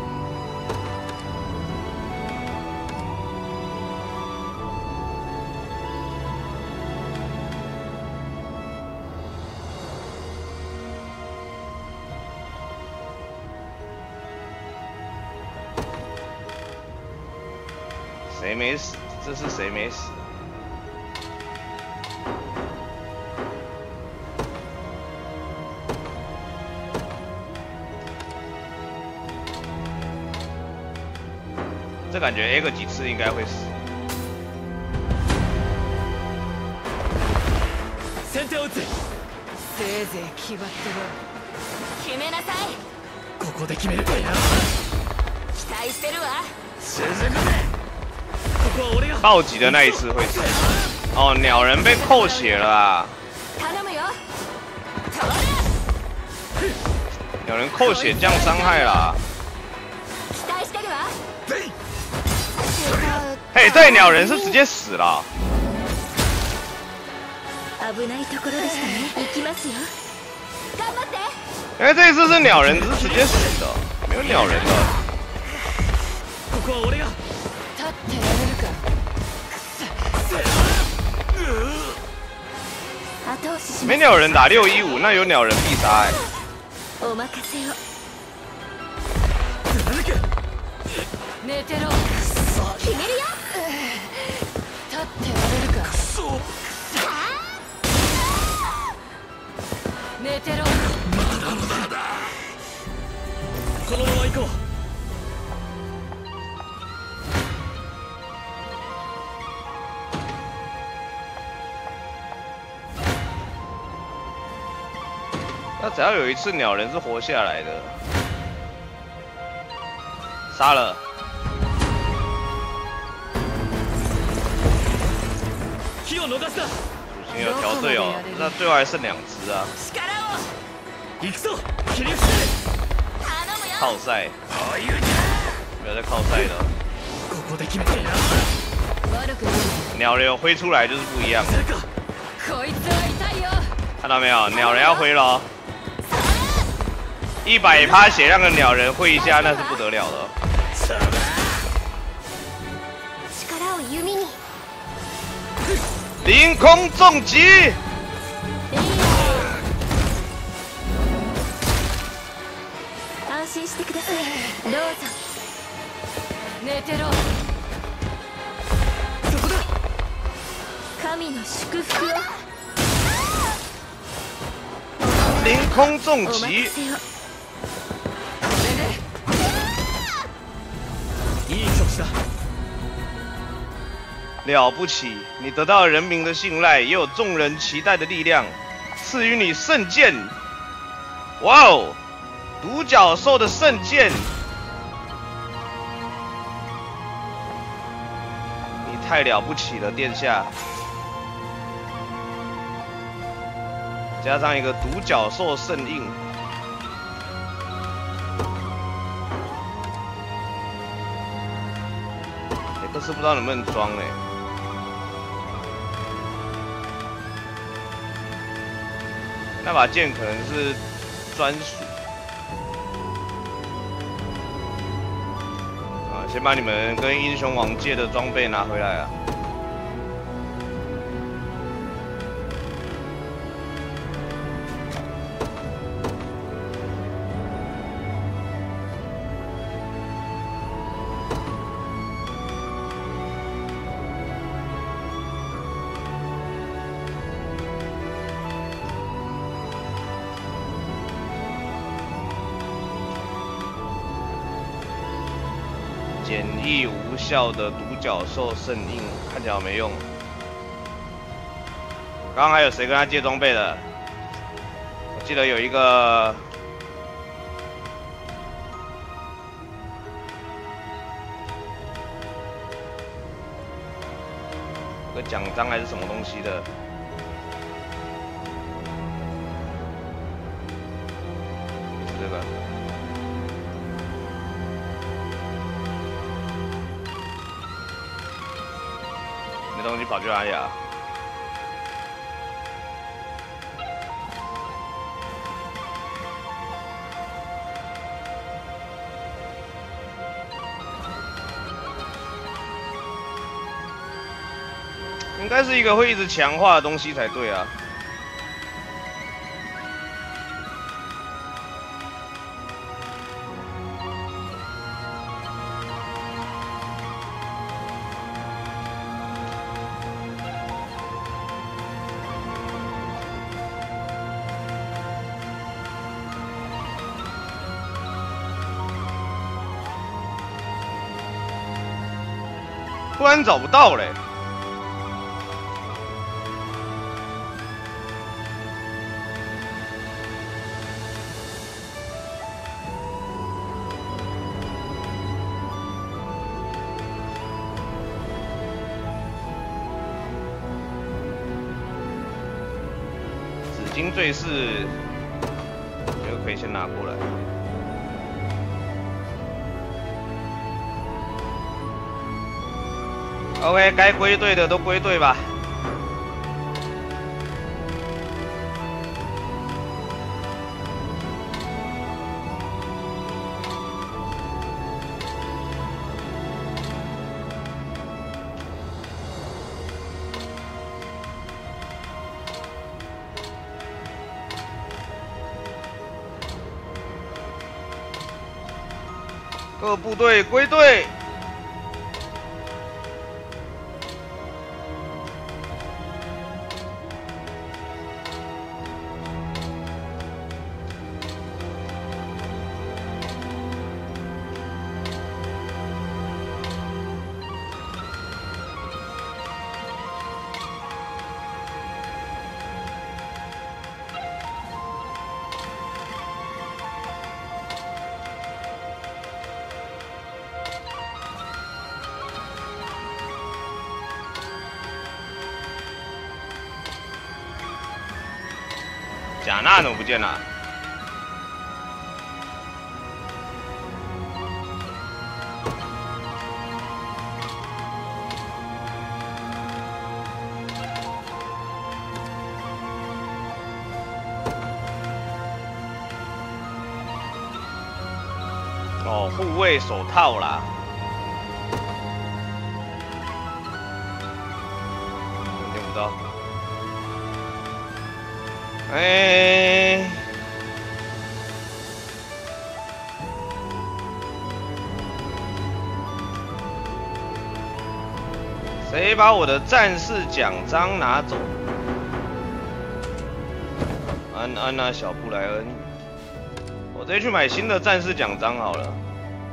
谁没死？这是谁没死？这感觉 A 个几次应该会死。 先手を打つ。 せいぜい気張ってろ。決めなさい。 ここで決めるかや。 期待してるわ。 沈むぜ。 暴击的那一次会死。哦，鸟人被扣血了啊！鸟人扣血降伤害啦。嘿，对，鸟人是直接死了。因为这一次是鸟人是直接死的，没有鸟人的。没鸟人打615，那有鸟人必杀哎。 那只要有一次鸟人是活下来的，杀了。主星有调队哦，那最后还剩2只啊。靠赛，没有在靠赛的。鸟人有挥出来就是不一样。看到没有？鸟人要挥了，100%血量的鸟人挥一下，那是不得了的。凌空重击！ 安心してください。どうぞ。寝てろ。そこだ。神の祝福を。 凌空重击！ いい調子だ。 了不起！你得到人民的信赖，也有众人期待的力量，赐予你圣剑。哇哦！独角兽的圣剑，你太了不起了，殿下！加上一个独角兽圣印，可是不知道能不能装哎。那把剑可能是专属。先把你们跟英雄王借的装备拿回来啊！简易无效的独角兽圣印，看起来没用。刚刚还有谁跟他借装备的？我记得有一个，有个奖章还是什么东西的。是这个。那东西跑去哪里啊？应该是一个会一直强化的东西才对啊。突然找不到嘞。紫金坠饰，这个可以先拿过来。OK， 该归队的都归队吧。各部队归队。 贾娜怎么不见了？哦，护卫手套啦。见不到。哎，谁把我的战士奖章拿走？安安娜、小布莱恩，我直接去买新的战士奖章好了。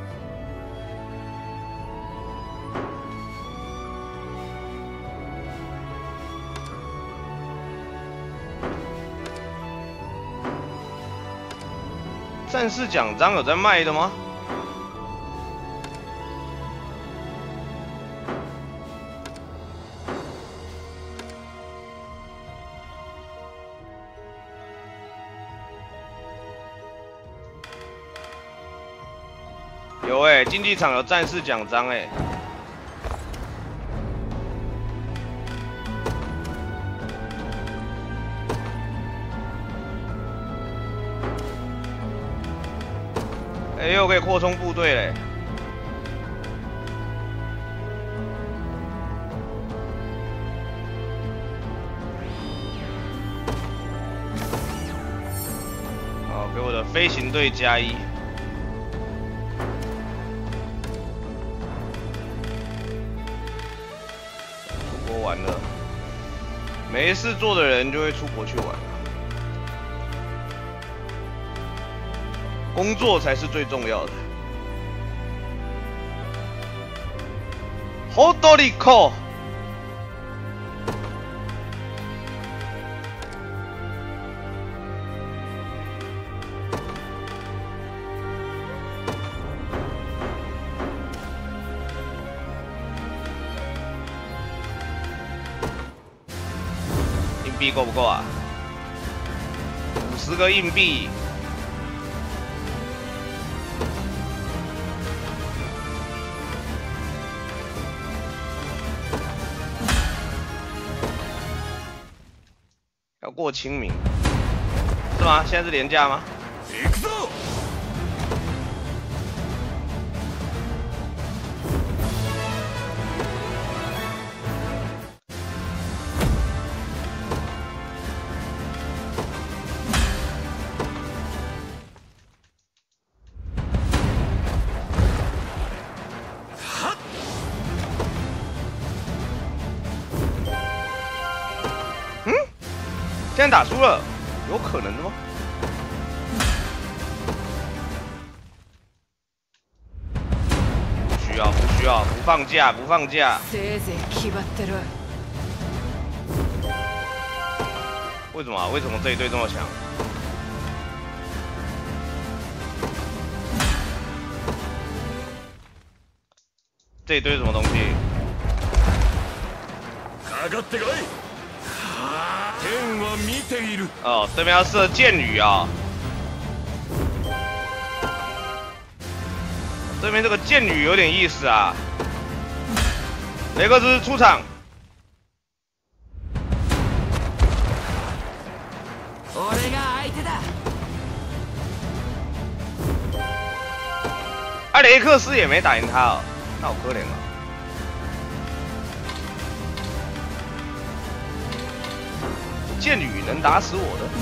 战士奖章有在卖的吗？有哎、竞技场有战士奖章哎。哎，又可以扩充部队嘞！好，给我的飞行队+1。出国玩了，没事做的人就会出国去玩。工作才是最重要的。好多利口。硬币够不够啊？50个硬币。要过清明，是吗？现在是连假吗？现在打输了，有可能的吗？不需要，不需要，不放假，不放假。为什么啊？为什么这一队这么强？这一堆什么东西？哦，对面要射箭雨啊！对面这个箭雨有点意思啊。雷克斯出场。啊，雷克斯也没打赢他哦，那好可怜啊。箭雨能打死我的？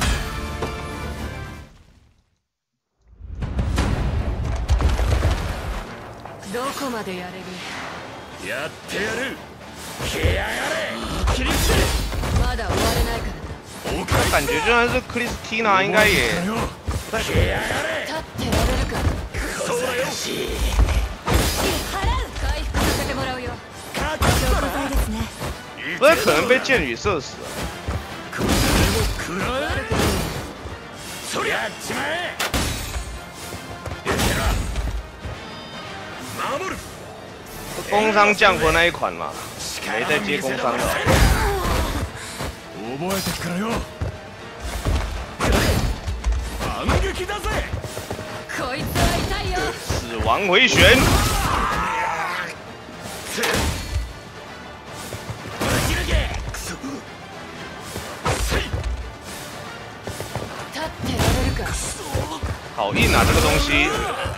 どこまでやれる？ やってやる。来やがれ。切り捨て。 まだ終われないからな。 我感觉就算是克里斯蒂娜，应该也不太可能。 立ってられるか？ そうだよ。 払う。回復させてもらうよ。消化剤ですね。 不太可能被箭雨射死了。 そりゃっちまえ。守る。 工伤降魂那一款嘛，没在接工伤的。 覚えてっからよ。 撃だぜ。 こいつは痛いよ。 死亡回旋。 立ってられるか。 好硬啊，这个东西。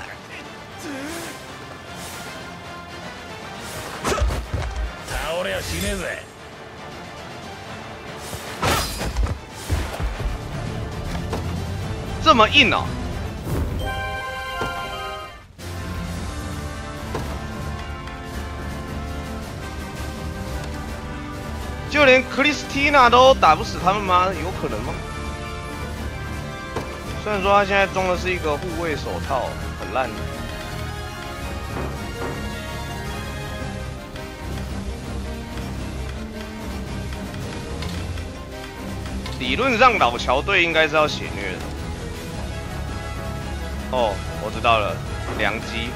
倒れやしねえぜ。 这么硬哦！就连克里斯蒂娜都打不死他们吗？有可能吗？虽然说他现在装的是一个护卫手套，很烂。理论上老乔队应该是要血虐的。哦，我知道了，良机。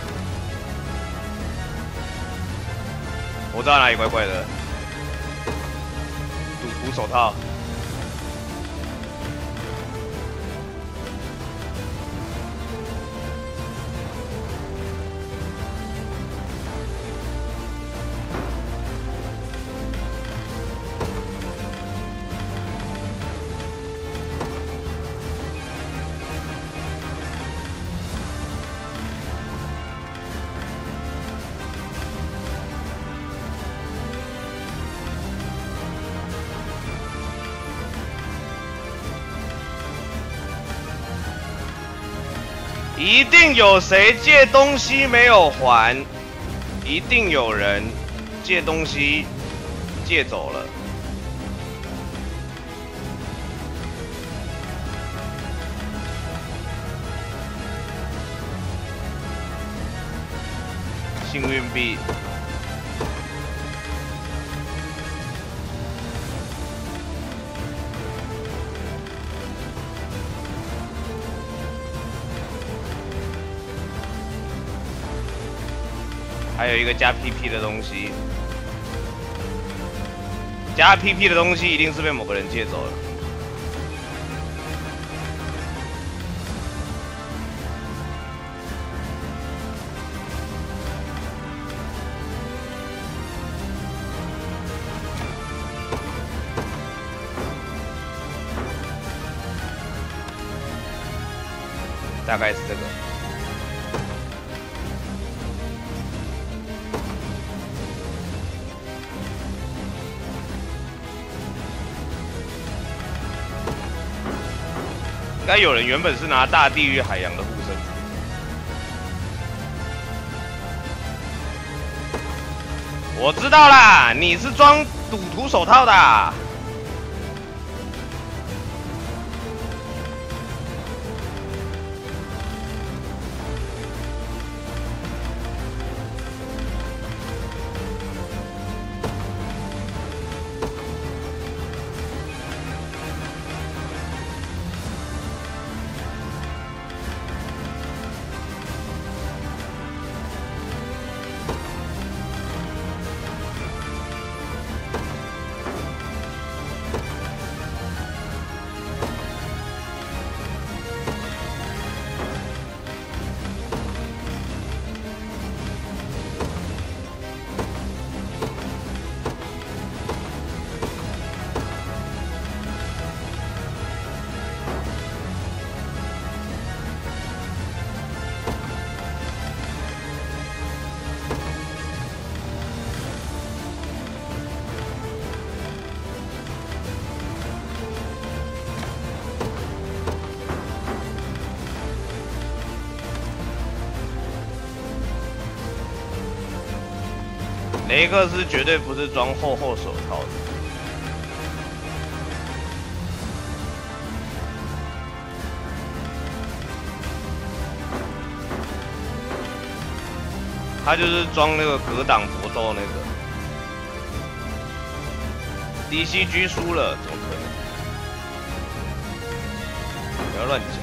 我知道哪里怪怪的。赌徒手套。一定有谁借东西没有还，一定有人借东西借走了。幸运币。还有一个加 PP 的东西，加 PP 的东西一定是被某个人借走了。大概是这个。应该有人原本是拿大地狱海洋的护身符。我知道啦，你是装赌徒手套的啊。雷克斯绝对不是装厚手套的。他就是装那个格挡搏斗那个。DCG 输了，怎么可能？不要乱讲。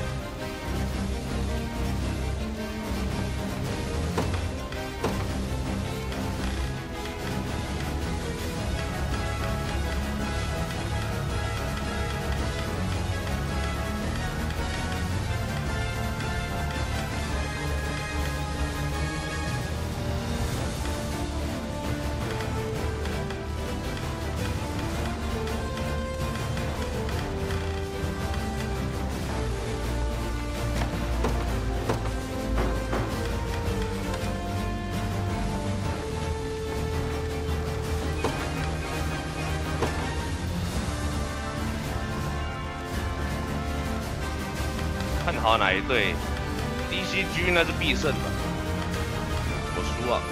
好哪一队 ？DCG 那是必胜吧？我输啊！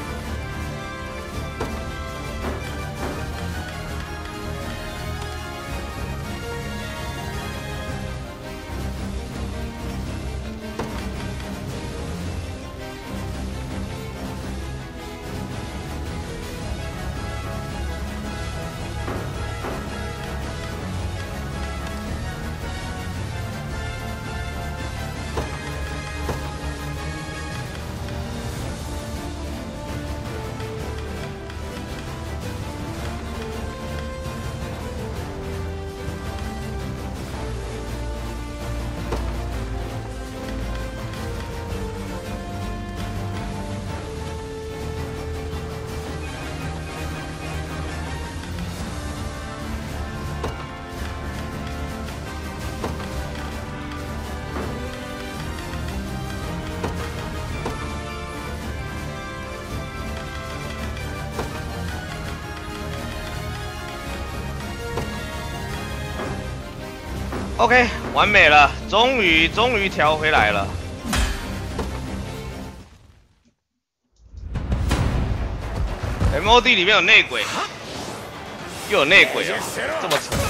OK， 完美了，终于调回来了。MOD 里面有内鬼，又有内鬼啊，这么扯。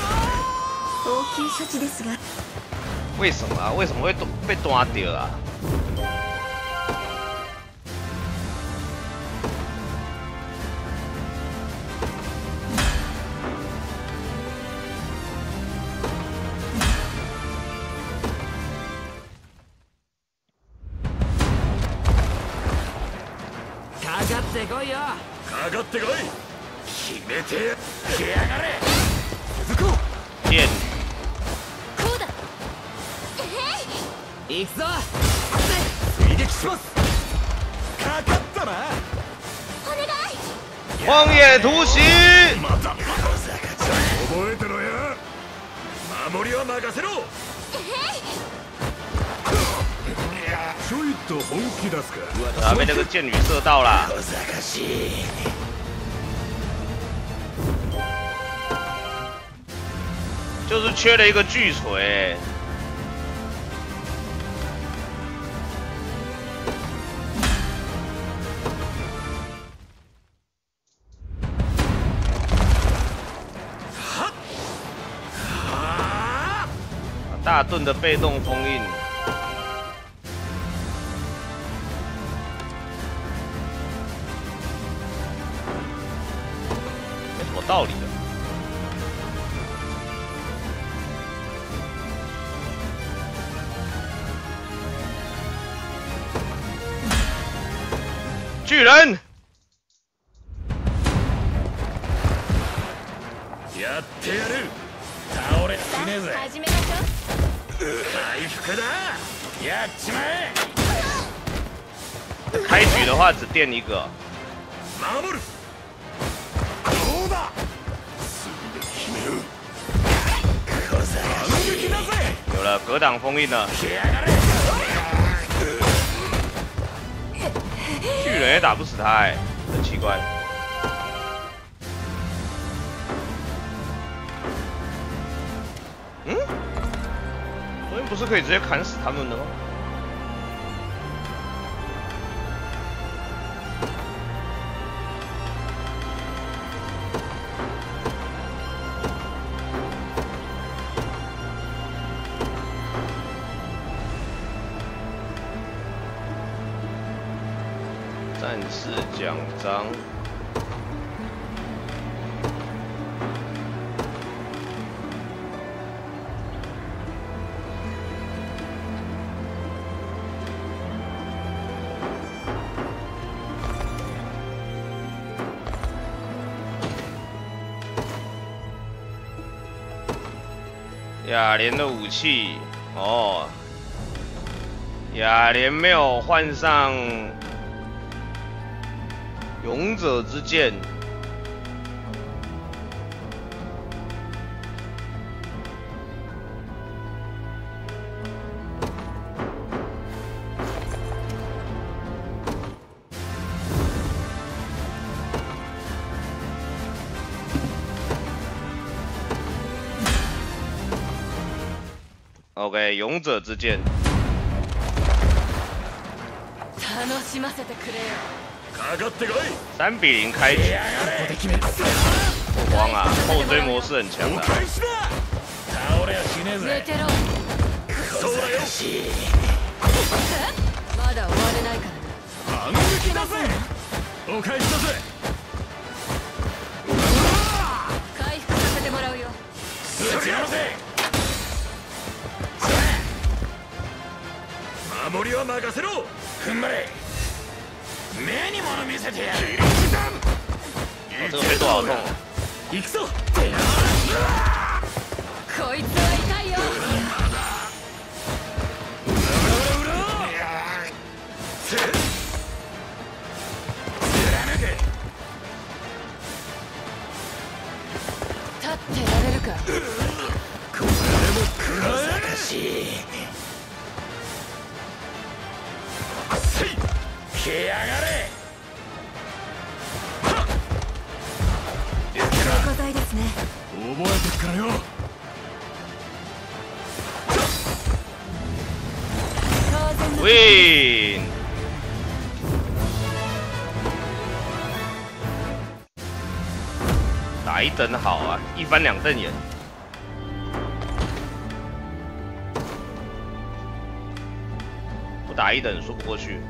为什么啊？为什么会被抓掉啊？ かかってこい決めてやがれ続こう剑こうだ行くぞ追撃しますかかったなお願い荒野突襲また覚えてろよ守りは任せろちょいと本気出すか啊，被这个箭雨射到啦！就是缺了一个巨锤。大盾的被动封印。 道理的。巨人， やってやる。倒れ死ねぜ。 始めましょ回復だ。やっちまえ。 开局的话只电一个。 守る。 有了格挡封印了，巨人也打不死他哎，很奇怪。嗯？昨天不是可以直接砍死他们的吗？战士奖章。雅莲的武器哦，雅莲没有换上。 勇者之剑，OK， 勇者之剑。 しませてくれよ。 かかってこい。 3比0开局，不慌啊，后追模式很强的。 開始だ。倒れやしねえぜ。 寝てろ。 そうだよ。 まだ終われないからな。 反撃だぜ。お返しだぜ。 回復させてもらうよ。 ぶちやらせ。守りは任せろ。踏ん張れ。目に物見せてやる。 这个飞多少痛？ 行くぞ。 こいつは痛いよ。立ってられるか。 これも食らえ。難しい。来やがれ。 証拠剤ですね。 覚えてっからよ。 Win！ 打一等好啊，一翻两瞪眼。不打一等说不过去。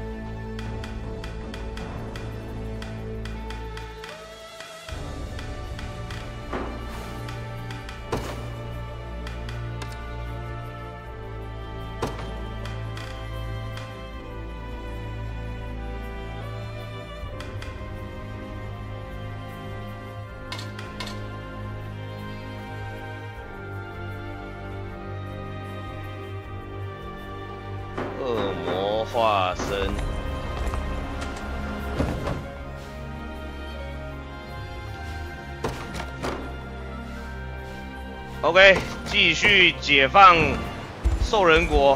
恶魔化身。OK， 继续解放兽人国。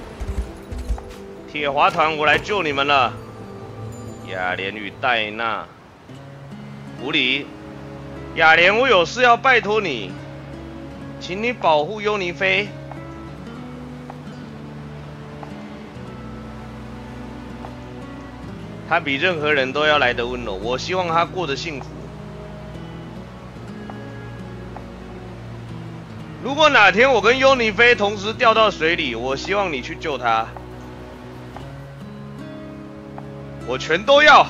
铁华团，我来救你们了。雅莲与戴娜，无理。雅莲，我有事要拜托你，请你保护尤尼菲。他比任何人都要来得温柔，我希望他过得幸福。如果哪天我跟尤尼菲同时掉到水里，我希望你去救他，我全都要。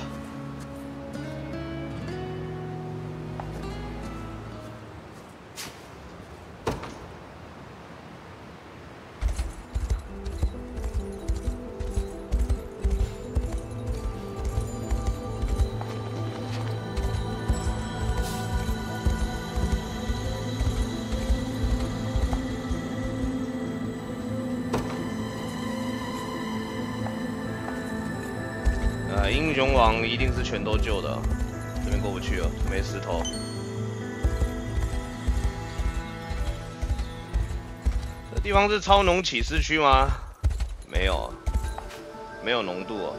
英雄王一定是全都救的，这边过不去了，没石头。这地方是超浓起司区吗？没有，没有浓度哦。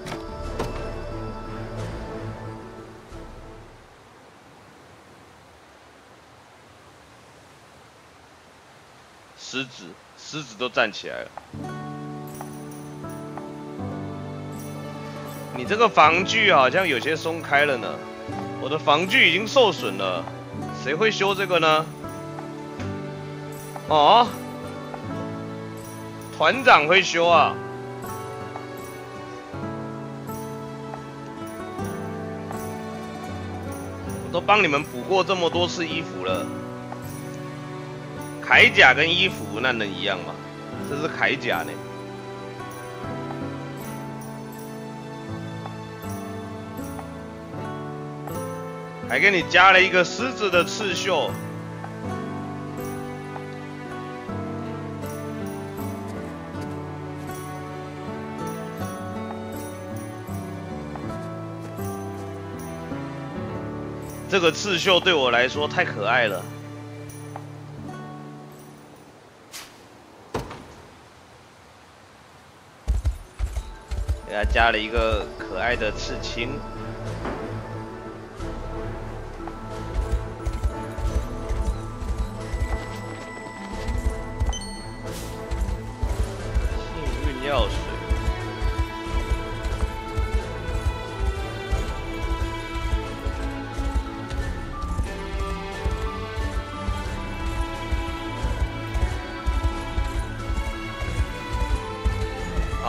狮子都站起来了。你这个防具好像有些松开了呢，我的防具已经受损了，谁会修这个呢？哦，团长会修啊。我都帮你们补过这么多次衣服了，铠甲跟衣服那能一样吗？这是铠甲呢。还给你加了一个狮子的刺绣，这个刺绣对我来说太可爱了。给他加了一个可爱的刺青。药水，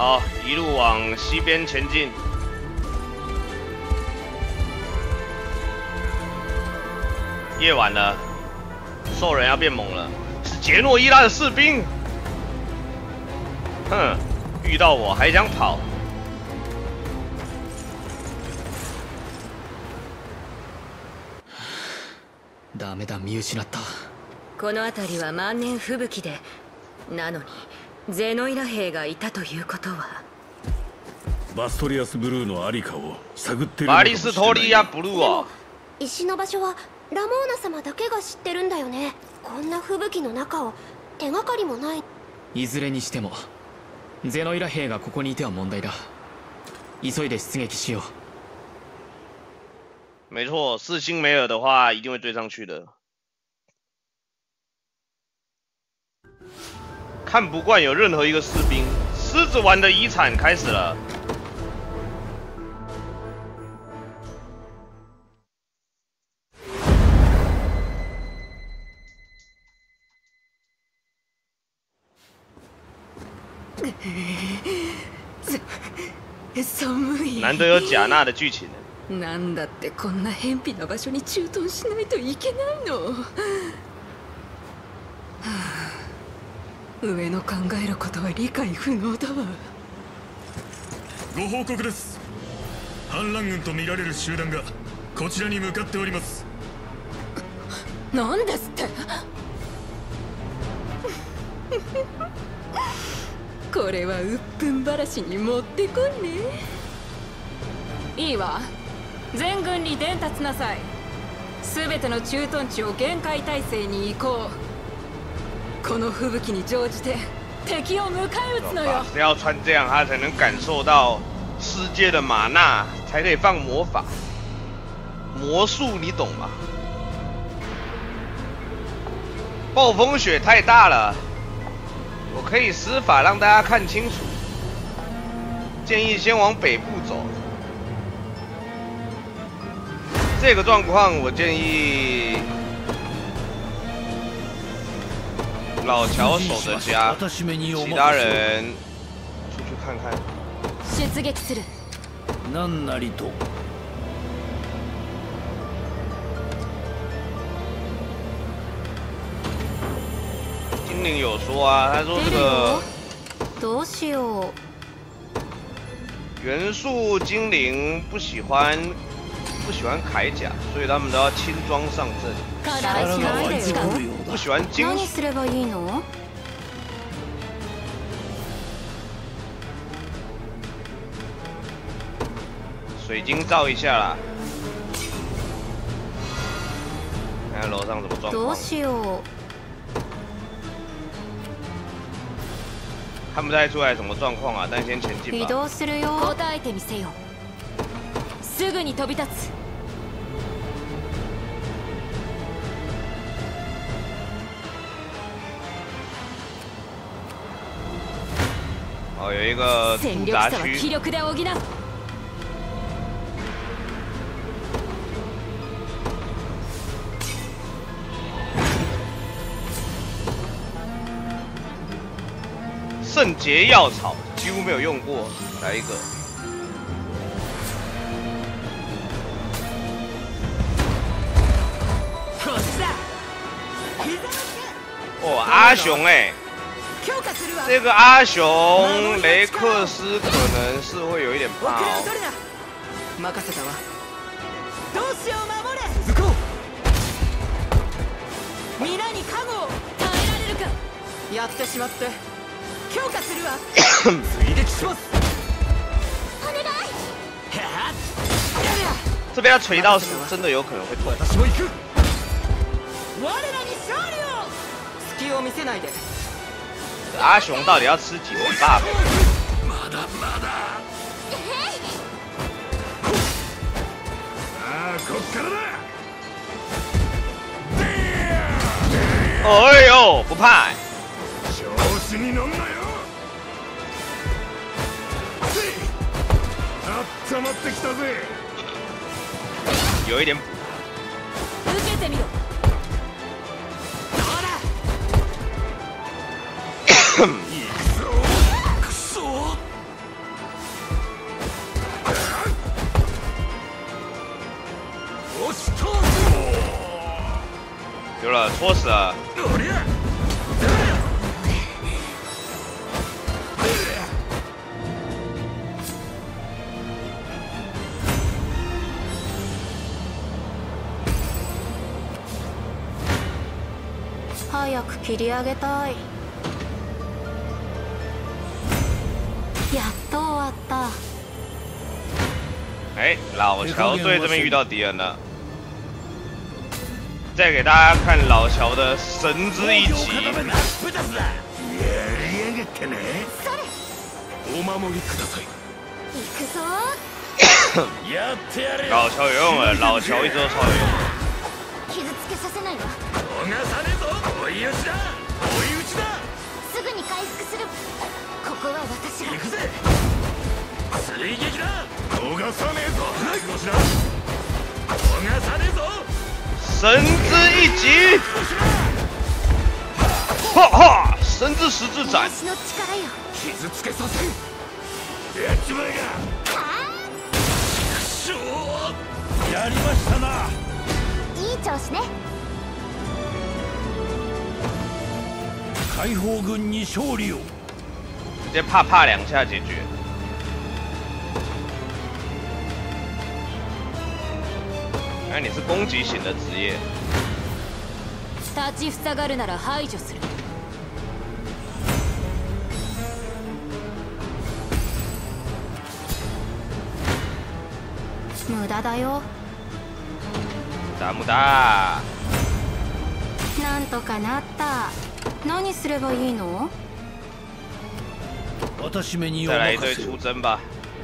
好，一路往西边前进。夜晚了，兽人要变猛了，是杰诺伊拉的士兵。哼，遇到我还想跑？ ダメだ、見失った。 この辺りは万年吹雪で、なのにゼノイラ兵がいたということは。 バストリアスブルーのありかを探ってるのかもしれない。 バリストリアブルーは石の場所はラモーナ様だけが知ってるんだよね。こんな吹雪の中を手がかりもない。 いずれにしてもゼノイラ兵がここにいては問題だ。急いで出撃しよう。 没错，四星梅尔的话一定会追上去的。看不惯有任何一个士兵，狮子丸的遗产开始了。 寒い。 难得有贾娜的剧情。 なんだってこんな偏僻な場所に駐屯しないといけないの。はあ、上の考えることは理解不能だわ。 ご報告です。反乱軍と見られる集団がこちらに向かっております。 なんですって。これは鬱憤晴らしにもってこんね。いいわ、全軍に伝達なさい。すべての駐屯地を厳戒態勢に移行。この吹雪に乗じて敵を迎え撃つのよ。 要穿这样，他才能感受到世界的玛纳，才可以放魔法。魔术你懂吗？暴风雪太大了，我可以施法让大家看清楚。建议先往北部走。这个状况，我建议老乔守着家，其他人出去看看。 出撃する。 なんなりと。 精灵有说啊，他说这个どうしよう。 元素精灵不喜欢铠甲，所以他们都要轻装上阵。不喜欢金属。 何すればいいの？ 水晶照一下啦，看看楼上什么状况。 どうしよう。 看不太出来什么状况啊，但先前进吧。 移動するよ。 答えてみせよ。すぐに飛び立つ。 哦，有一个戦驻扎力差は気区。 力で補う。 圣洁药草几乎没有用过，来一个。哦，阿雄哎、这个阿雄雷克斯可能是会有一点怕哦。 任せたわ。同志を守れ。皆に加護を耐えられるか。 やってしまって強化するわ。追撃します。 お願い。 这边要锤到是真的有可能会痛。 私も行く。我らに勝利を。隙を見せないで。 阿雄到底要吃几次 buff？ まだまだ。ああ、こっからだ。 哎呦，不怕、欸。 調子に乗んなよ。あったまってきたぜ。 有一点补。 受けてみろ。 行くぞ。くそ。 丢了，戳死了。 早く切り上げたい。やっと終わった。 哎，老乔队这边遇到敌人了。再给大家看老乔的神之一击。老乔有用了，老乔一直都超有用。 傷つけさせないわ。 逃さねえぞ。追い打ちだ。追い打ちだ。 すぐに回復する。ここは私が。 行くぜ。追撃だ。逃さねえぞ。よしな。逃さねえぞ。 神之一击！哈哈，神之十字斩！ 私の力よ。 傷つけさせん。やっちまえが。くそ。やりましたな。 いい調子ね。 解放軍に勝利を。 直接啪两下解决。原来你是攻击型的职业。 立ちふさがるなら排除する。 無駄だよ。 無駄。 なんとかなった。何すればいいの？ 私めにお再来一任せを。 队出征吧。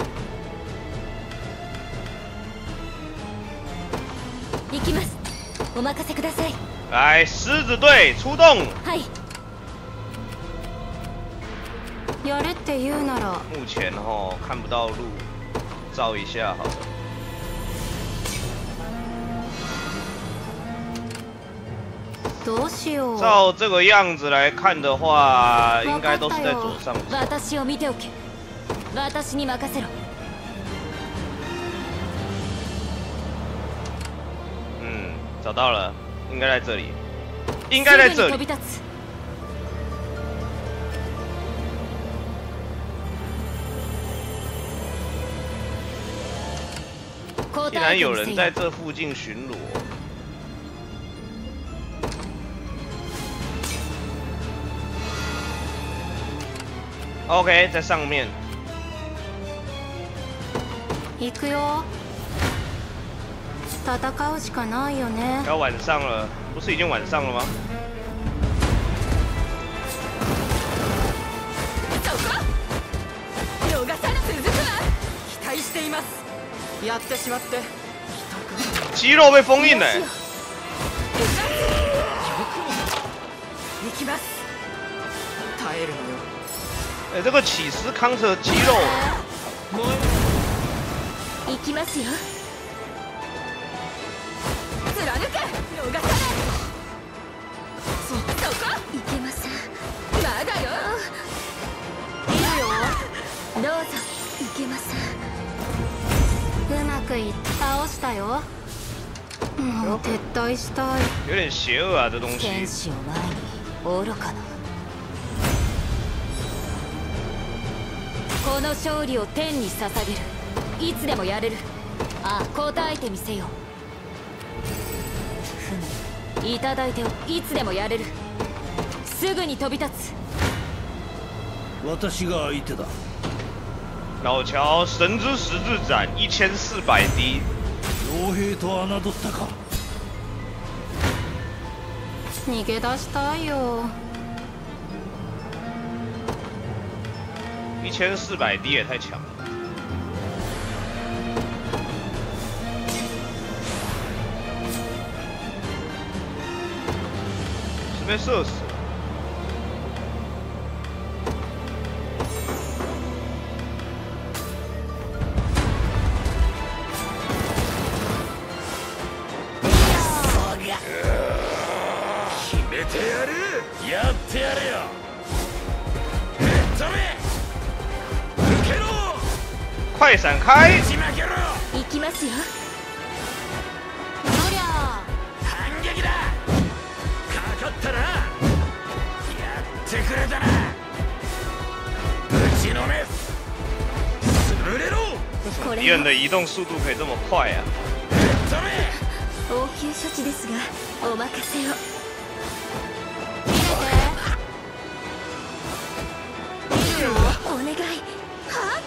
行きます。お任せください。 来，狮子队出动。 はい。 やるって言うなら。 目前看不到路，照一下好了。 どうしよう。 照这个样子来看的话，应该都是在左上角。 私を見ておけ。私に任せろ。 嗯，找到了，应该在这里，应该在这里。 すぐに飛び立つ。 竟然有人在这附近巡逻。OK， 在上面。 行くよ。戦うしかないよね。 要晚上了，不是已经晚上了吗？ そこ！逃さな続くわ。期待しています。やってしまって。 肌肉被封印了。 行きます。耐えるのよ。 哎，这个起司康特肌肉。 行きますよ。 貫け。逃さない。そこ。 行けません。 まだよ。いるよ。 どうぞ。行けません。 うまくいって倒したよ。もう撤退したい。 有点邪恶啊，这东西。 天使を前に愚かな。この勝利を天に捧げる。いつでもやれる。ああ、答えてみせよう。ふむ、いただいてをいつでもやれる。すぐに飛び立つ。 私が相手だ。 老乔神之十字斩1400滴。 傭兵と侮ったか。 逃げ出したいよ。 1400滴也太强了。是被射死了。 決めてやる。やってやれよ。ぶっ飛べ。 快闪开！ 行きますよ。 敌人的移动速度可以这么快啊！ 応急処置ですがお任せを。お願い。は？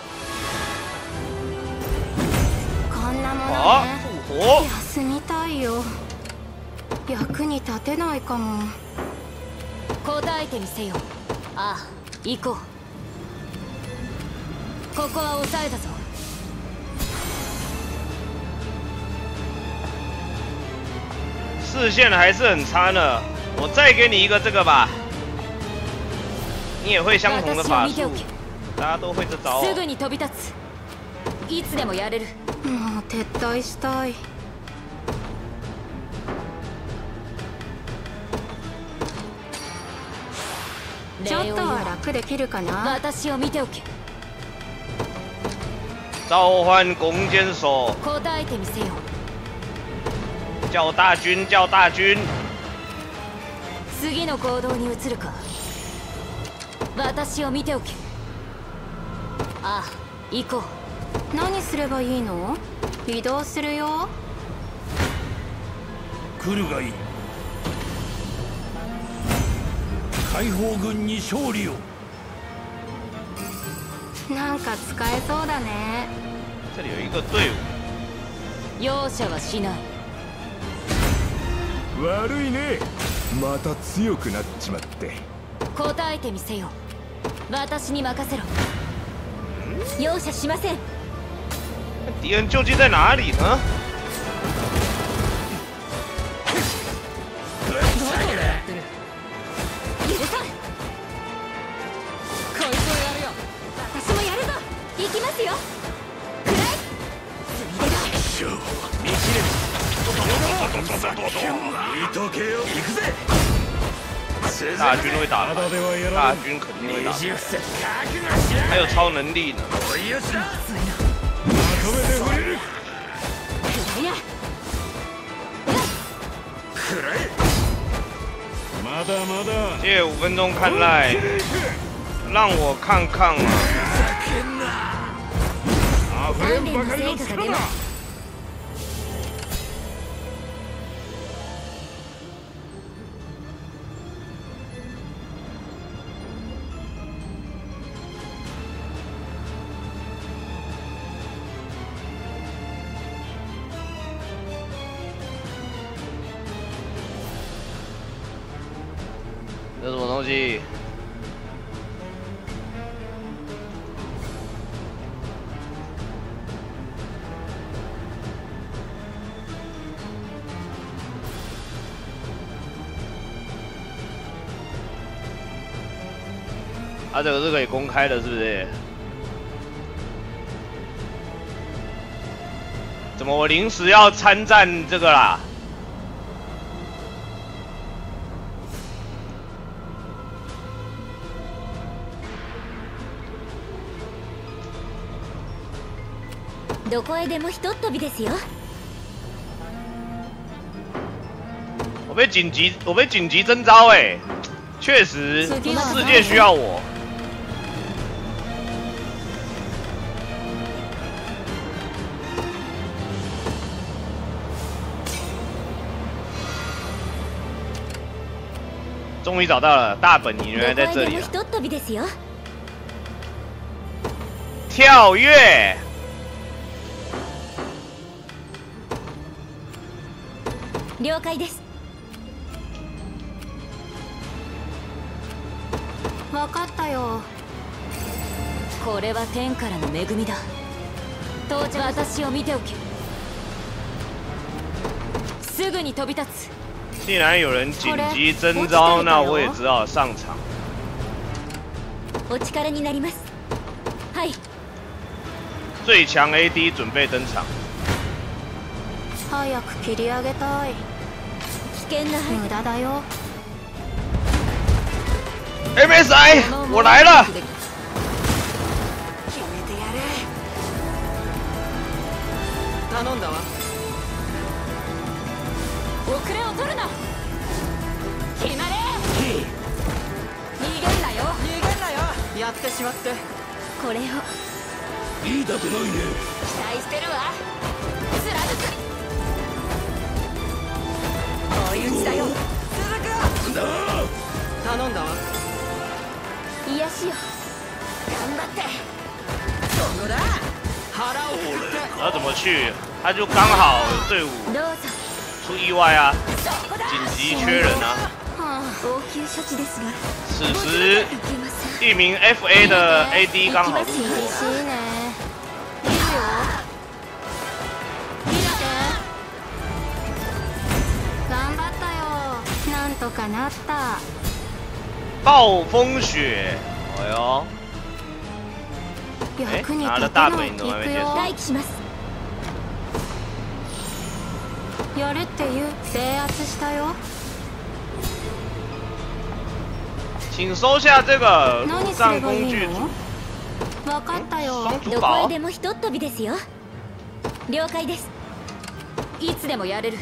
こんなもの啊ね。 复活！ 休みたいよ。役に立てないかも。 答えてみせよ。ああ、行こう。ここは抑えたぞ。 视线还是很差呢。我再给你一个这个吧，你也会相同的法术，大家都会这招、 すぐに飛び立つ。いつでもやれる。 もう撤退したい。ちょっとは楽できるかな。 私を見ておけ。 召唤弓箭手， 答えてみせよ。 叫大军，叫大军。 次の行動に移るか。私を見ておけ。ああ、行こう。何すればいいの？移動するよ。 来るがいい。解放軍に勝利を。 なんか使えそうだね。 这里有一个队伍。 容赦はしない。 悪いね。また強くなっちまって。 答えてみせよ。私に任せろ。容赦しません。 敌人究竟在哪里呢？ 許さん。こいつをやるよ。私もやるぞ。行きますよ。くらい。ついでだ。 見切れ。見とけよ。行くぜ。 大军会打，大军肯定会打，还有超能力呢。借5分钟看赖，让我看看啊。 鍛錬の成果が出ます。 这是什么东西？啊，这个是可以公开的，是不是？怎么我临时要参战这个啦？ どこへでもひとっ飛びですよ。 我被紧急征召哎，确实世界需要我。终于找到了，大本营原来在这里了。跳跃。 了解です。 分かったよ。 これは天からの恵みだ。到着。私を見ておけ。すぐに飛び立つ。 既然有人紧急征召，那我也只好上场。 お力になります。はい。 最强 AD 准备登场。 早く切り上げたい。 危険な無駄だよ。 MSI， 我来了。 決めてやれ。頼んだわ。 遅れを取るな。決まれ。逃げんなよ。 やってしまって。 これを言いたくないね。 期待してるわ。貫く。追い打ちだよ。続く。頼んだわ。癒しよ。頑張って。そこだ。腹をくくって。 要怎么去？他就刚好队伍どうぞ。 出意外啊，紧急缺人啊。 応急処置ですが。 此时一名 FA 的 AD 刚好路厳しい过。 ね。いるよ。見て。頑張ったよ。なんとかなった。 暴风雪，哎呦， 役に拿了立てない。 大本营都还行くよ。 没结束。 待機します。やるっていう制圧したよ。 请收下这个何路上すればいい工具の？分かったよ。 どこ双主堡へ。でもひとっ飛びですよ。 了解です。いつでもやれる。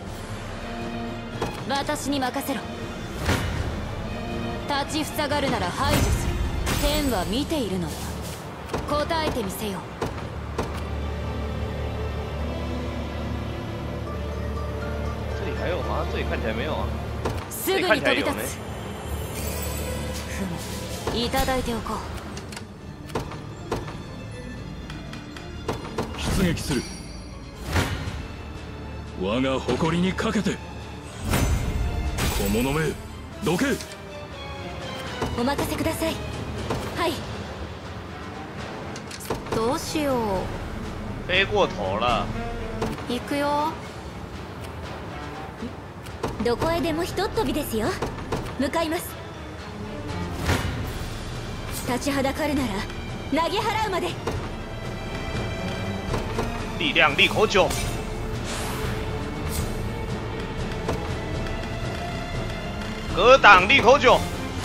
私に任せろ。立ちふさがるなら排除する。天は見ているのだ。答えてみせよ。 这里还有吗？这里看起来没有啊。 すぐに飛び立つ。ふむ、いただいておこう。 出撃する。我が誇りにかけて。小物め、どけ。 お任せください。はい。 どうしよ飞过头了。 う。行くよ。 どこへでもひとっ飛びですよ。向かいます。立ちはだかるなら投げ払うまで。 力量利口酒。格挡利口酒。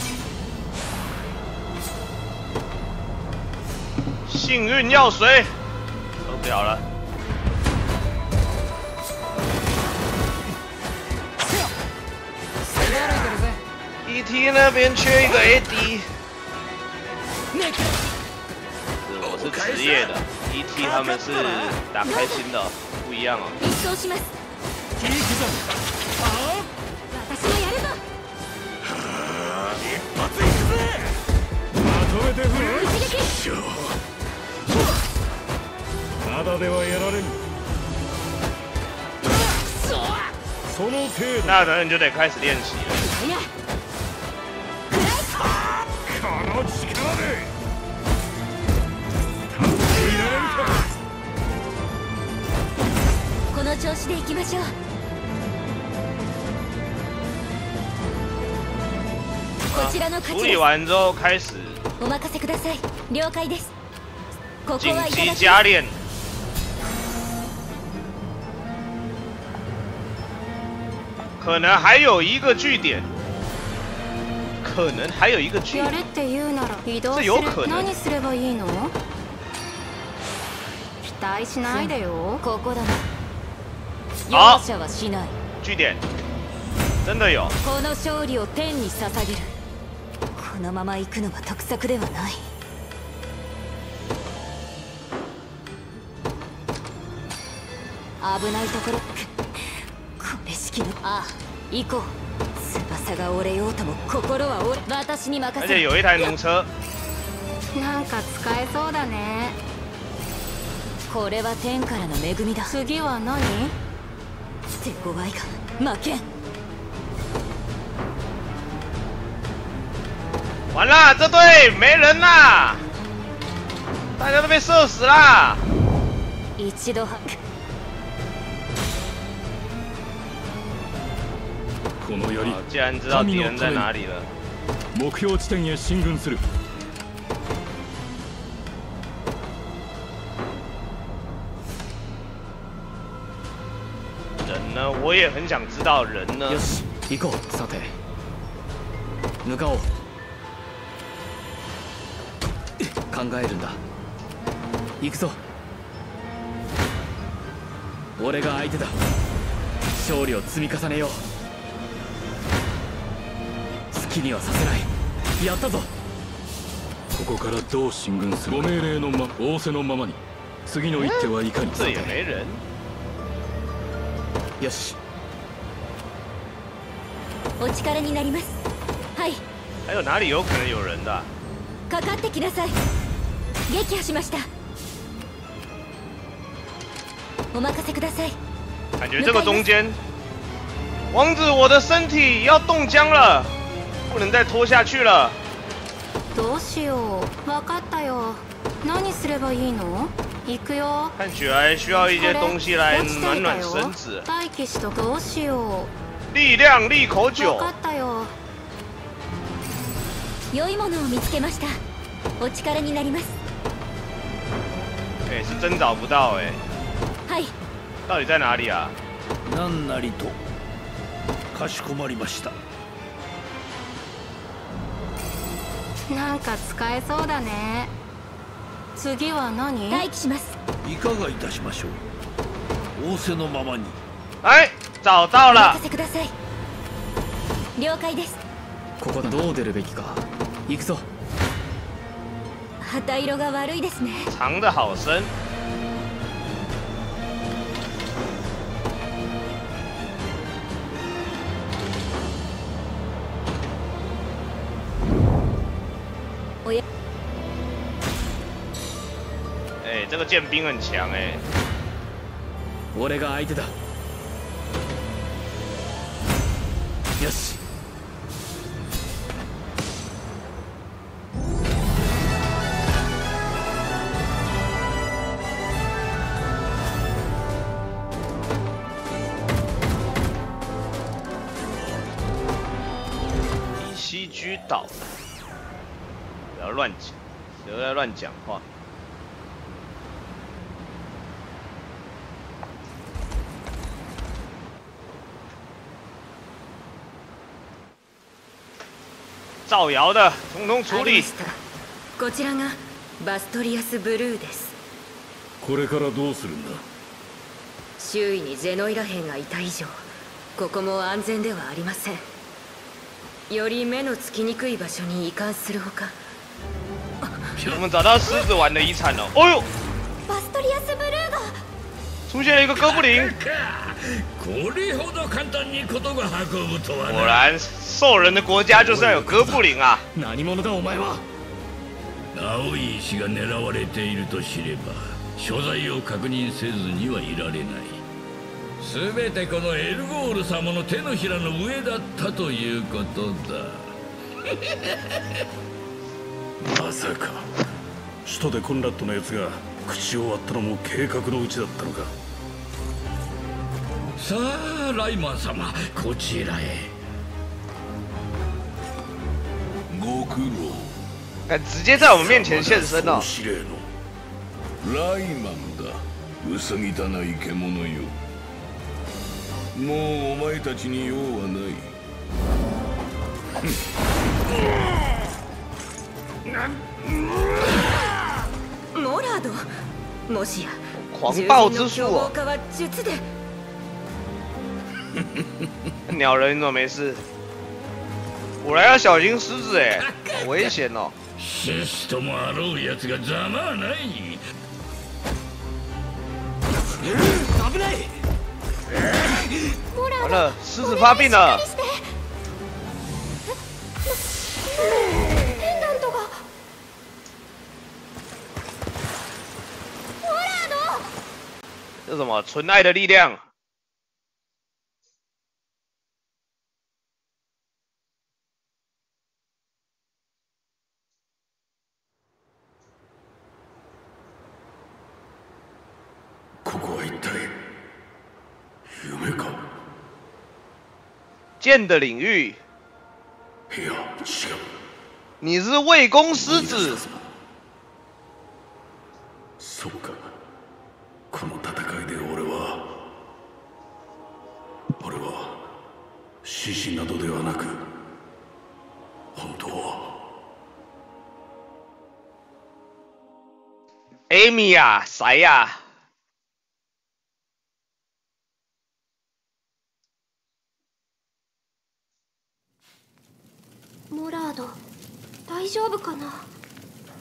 幸运药水。受不了了。ET 那边缺一个 AD。我是职业的 ，ET 他们是打开心的，不一样哦。 一掃します。私もやるぞ。 一発いくぜ。まとめて振る。 一撃。 ただではやられん。その程度。 那可能你就得开始练习了。 いや。 この力で倒していられるか。 この調子でいきましょう。こちらの勝处理ちです。 完之后开始お任せください。了解です。ここ紧急はいただき加练。可能还有一个据点，可能还有一个据点。 やれって言うなら移動する。 有可能何すればいいの？期待しないでよ。ここだな。容赦はしない。 据点，真的有。 この勝利を天に捧げる。このまま行くのは得策ではない。危ないところ。これ式の。ああ、行こう。翼が折れようとも心は折れ。私に任せる。 而且有一台弩車。 なんか使えそうだね。これは天からの恵みだ。次は何？手強いが負けん。 完了，这队没人啦，大家都被射死啦。 一度は。 この槍。 既然知道敌人在哪里了， 目標地点へ進軍する。 人呢？我也很想知道人呢。 よし行こう。さて向かおう。考えるんだ。行くぞ。俺が相手だ。勝利を積み重ねよう。好きにはさせない。やったぞ。 ここからどう進軍する？ご命令の仰せのままに。次の一手はいかに？ 这也没人。 よし。 お力になります。はい。 还有哪里有可能有人的？ かかってきなさい。撃破しました。お任せください。 感觉这个中间，王子，我的身体要冻僵了，不能再拖下去了。 どうしよう。分かったよ。何すればいいの？行くよ。 看起来需要一些东西来暖暖身子。 待機しとどうしよう。力量利口酒。 分かったよ。 良いものを見つけました。お力になります。 哎，是真找不到哎。 はい。 到底在哪里啊？ 何なりと。かしこまりました。 なんか使えそうだね。次は何？ 待機します。 いかがいたしましょう。仰せのままに。 哎，找到了。 お任せください。了解です。 ここどう出るべきか。行くぞ。 旗色が悪いですね。 藏得好深。哎，这个剑兵很强哎。 俺が相手だ。よし。 西居岛，不要乱讲，不要乱讲话。造谣的，统统处理。 こちらがバストリアスブルーです。 これからどうするんだ？ 周囲にゼノイラ兵がいた以上、ここも安全ではありません。より目のつきにくい場所に移管するほか。 我们找到狮子丸的遗产了。哦呦！ バストリアスブルーが出现了一个哥布林。 これほど簡単にことが運ぶとはな。 果然，兽人的国家就是要有哥布林啊！ 何者だお前は。 青い石が狙われていると知れば所在を確認せずにはいられない。全てこのエルゴール様の手のひらの上だったということだ。まさか首都でコンラッドのやつが口を割ったのも計画のうちだったのか。さあライマン様、こちらへ。ご苦労。 直接在我们面前现身了。 ライマンだ、うさぎたない獣よ。もうお前たちに用はない。 モラード、もしや狂暴之术哦。 家は術で。 鸟人，你怎么没事？果然要小心狮子哎，好危险哦。 シスともあろうやつがざまあない。 危ない。 完了，狮子发病了。 ペンダントが。モラード。 这什么？纯爱的力量。 ここは一体夢か？ 剑的领域。 いや、違う。 你是魏公狮子。 そうか。この戦いで俺は獅子などではなく、本当は艾米呀，谁呀？ モラード、大丈夫かな。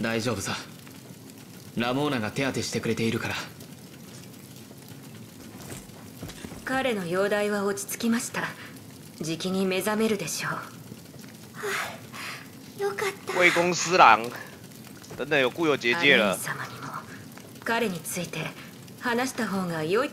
大丈夫さ。ラモーナが手当てしてくれているから。 彼の容体は落ち着きました。じきに目覚めるでしょう。 よかった。 魏公司郎，等等有固有结界了。 様にも彼について話した方が良い。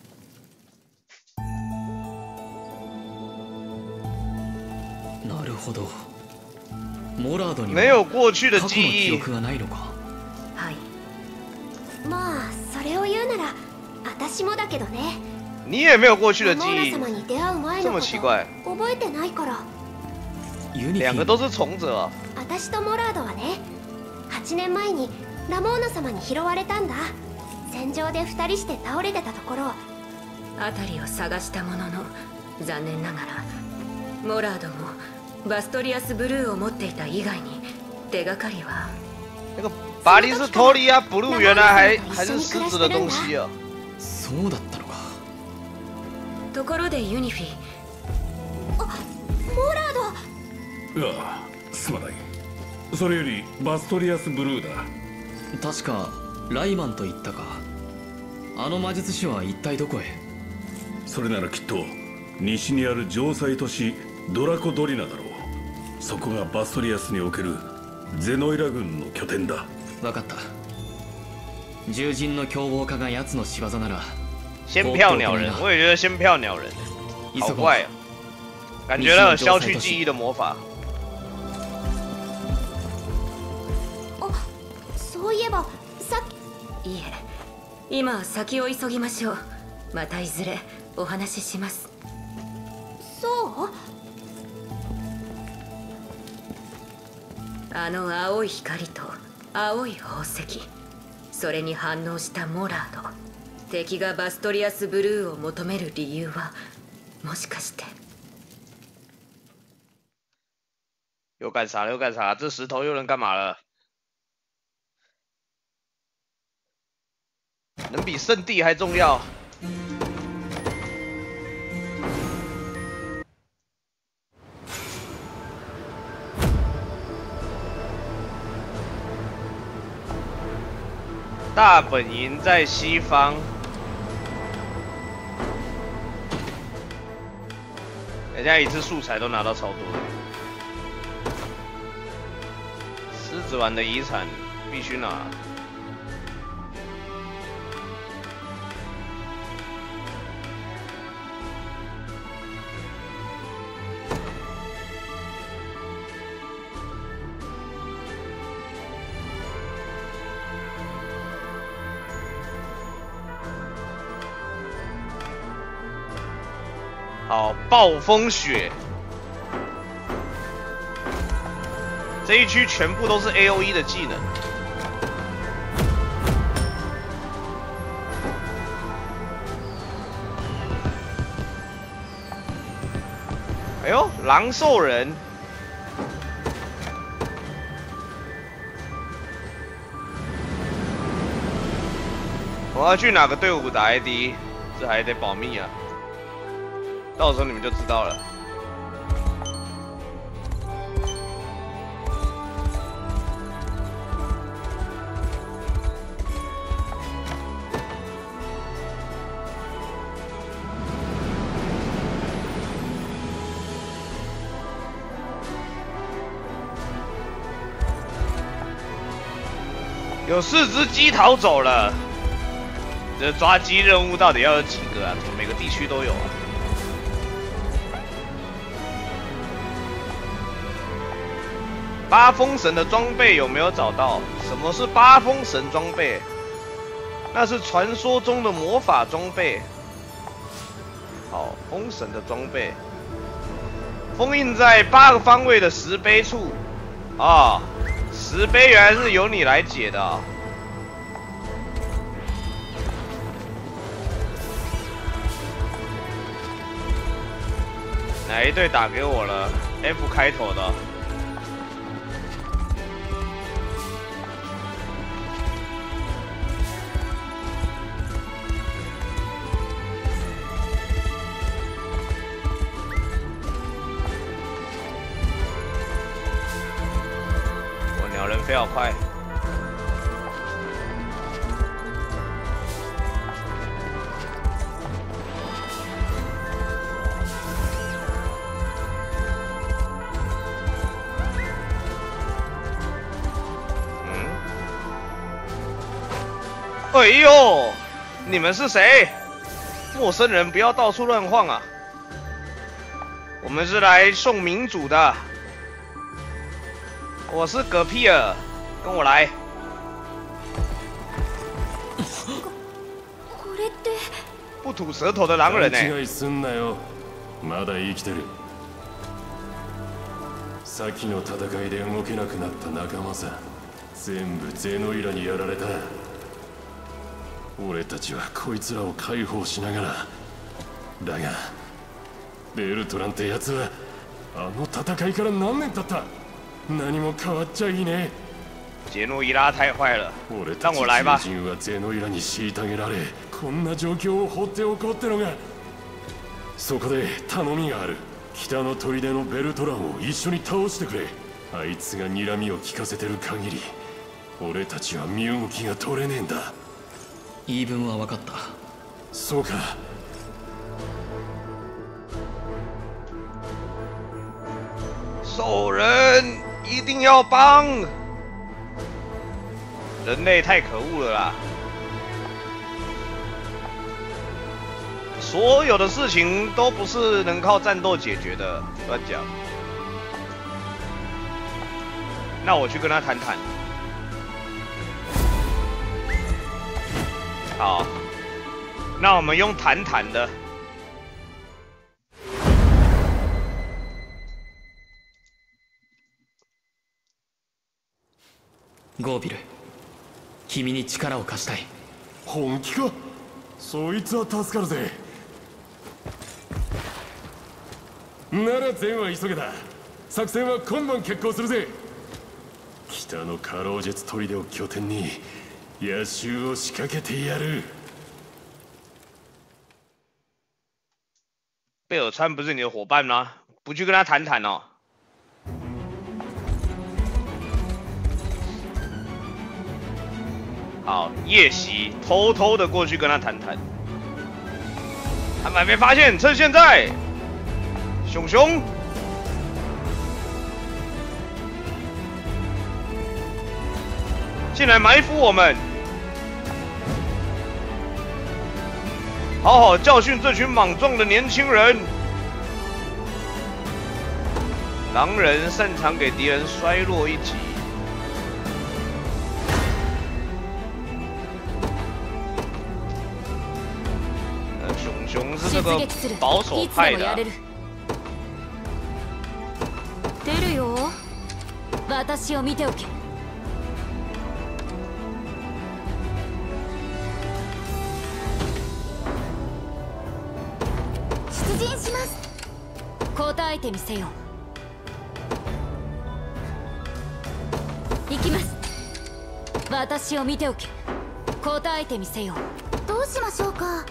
なるほど。モラードに没有过去的過去の记忆。 記憶がないのか。 はい。 まあそれを言うなら私もだけどね。 你也没有过去的记ラモー忆ナ様に出会う前这のこと么奇怪。 覚えてないから。 ユニフィ两个都是从者啊。 私とモラードはね、8年前にラモーナ様に拾われたんだ。戦場で2人して倒れてたところ。 辺りを探したものの残念ながらモラードもバストリアスブルーを持っていた以外に手がかりは。 那个巴黎斯托利亚 blue 原来还是狮子的东西啊。 そうだったのか。 ところでユニフィ。 あ、モラード。 いや、すまない。それよりバストリアスブルーだ。 確かライマンと言ったか。あの魔術師は一体どこへ。 それならきっと西にある城塞都市ドラコドリナだろう。そこがバストリアスにおけるゼノイラ軍の拠点だ。 分かった。獣人の凶暴化が奴の仕業なら。 仙票鸟人，我也觉得仙票鸟人好怪啊，感觉那有消去记忆的魔法。 あ、そういえばさっき。 いいえ、今は先を急ぎましょう。またいずれお話しします。 そう？ あの青い光と青い宝石、それに反応したモラード。敵がバストリアスブルーを求める理由はもしかして。 又干啥了？又干啥了？这石头又能干嘛了？能比圣地还重要？大本营在西方。人家一次素材都拿到超多了。狮子丸的遗产必须拿。好，暴风雪，这一区全部都是 AOE 的技能。哎呦，狼兽人，我要去哪个队伍打 AD， 这还得保密啊。到时候你们就知道了。有4只鸡逃走了，这抓鸡任务到底要有几个啊？每个地区都有啊。八风神的装备有没有找到？什么是八风神装备？那是传说中的魔法装备。好，风神的装备，封印在8个方位的石碑处。啊，石碑原来是由你来解的啊。哪一队打给我了 ？F 开头的。飞好快！ 哎呦，你们是谁？陌生人不要到处乱晃啊！我们是来送民主的。我是葛皮尔，跟我来。 これって。 不吐舌头的狼人勘違いすんなよ。まだ生きてる。先の戦いで動けなくなった仲間さ。全部ゼノイラにやられた。俺たちはこいつらを解放しながら。だがベルトランってやつはあの戦いから何年経った。何も変わっちゃいねえ。 杰诺伊拉太坏了， 俺たち囚人はゼノイラに虐げられ、こんな状況を放っておこうってのが。そこで頼みがある。北の砦のベルトランを一緒に倒してくれ。あいつが睨みを利かせてる限り俺たちは身動きが取れねえんだ。 言い分は分かった。 そうか。 兽人一定要帮！人类太可恶了啦！所有的事情都不是能靠战斗解决的，乱讲。那我去跟他谈谈。好，那我们用谈谈的。 ゴービル、君に力を貸したい。 本気か。そいつは助かるぜ。なら善は急げだ。作戦は今晩決行するぜ。北の過労術砦を拠点に野襲を仕掛けてやる。 贝尔川不是你的伙伴吗？不去跟他谈谈哦？好，夜袭，偷偷的过去跟他谈谈。他们还没发现，趁现在，熊熊，进来埋伏我们，好好教训这群莽撞的年轻人。狼人擅长给敌人衰落一级。熊是这个保守派的、 出るよ。私を見ておけ。出陣します。答えてみせよ。行きます。私を見ておけ。答えてみせよ。どうしましょうか。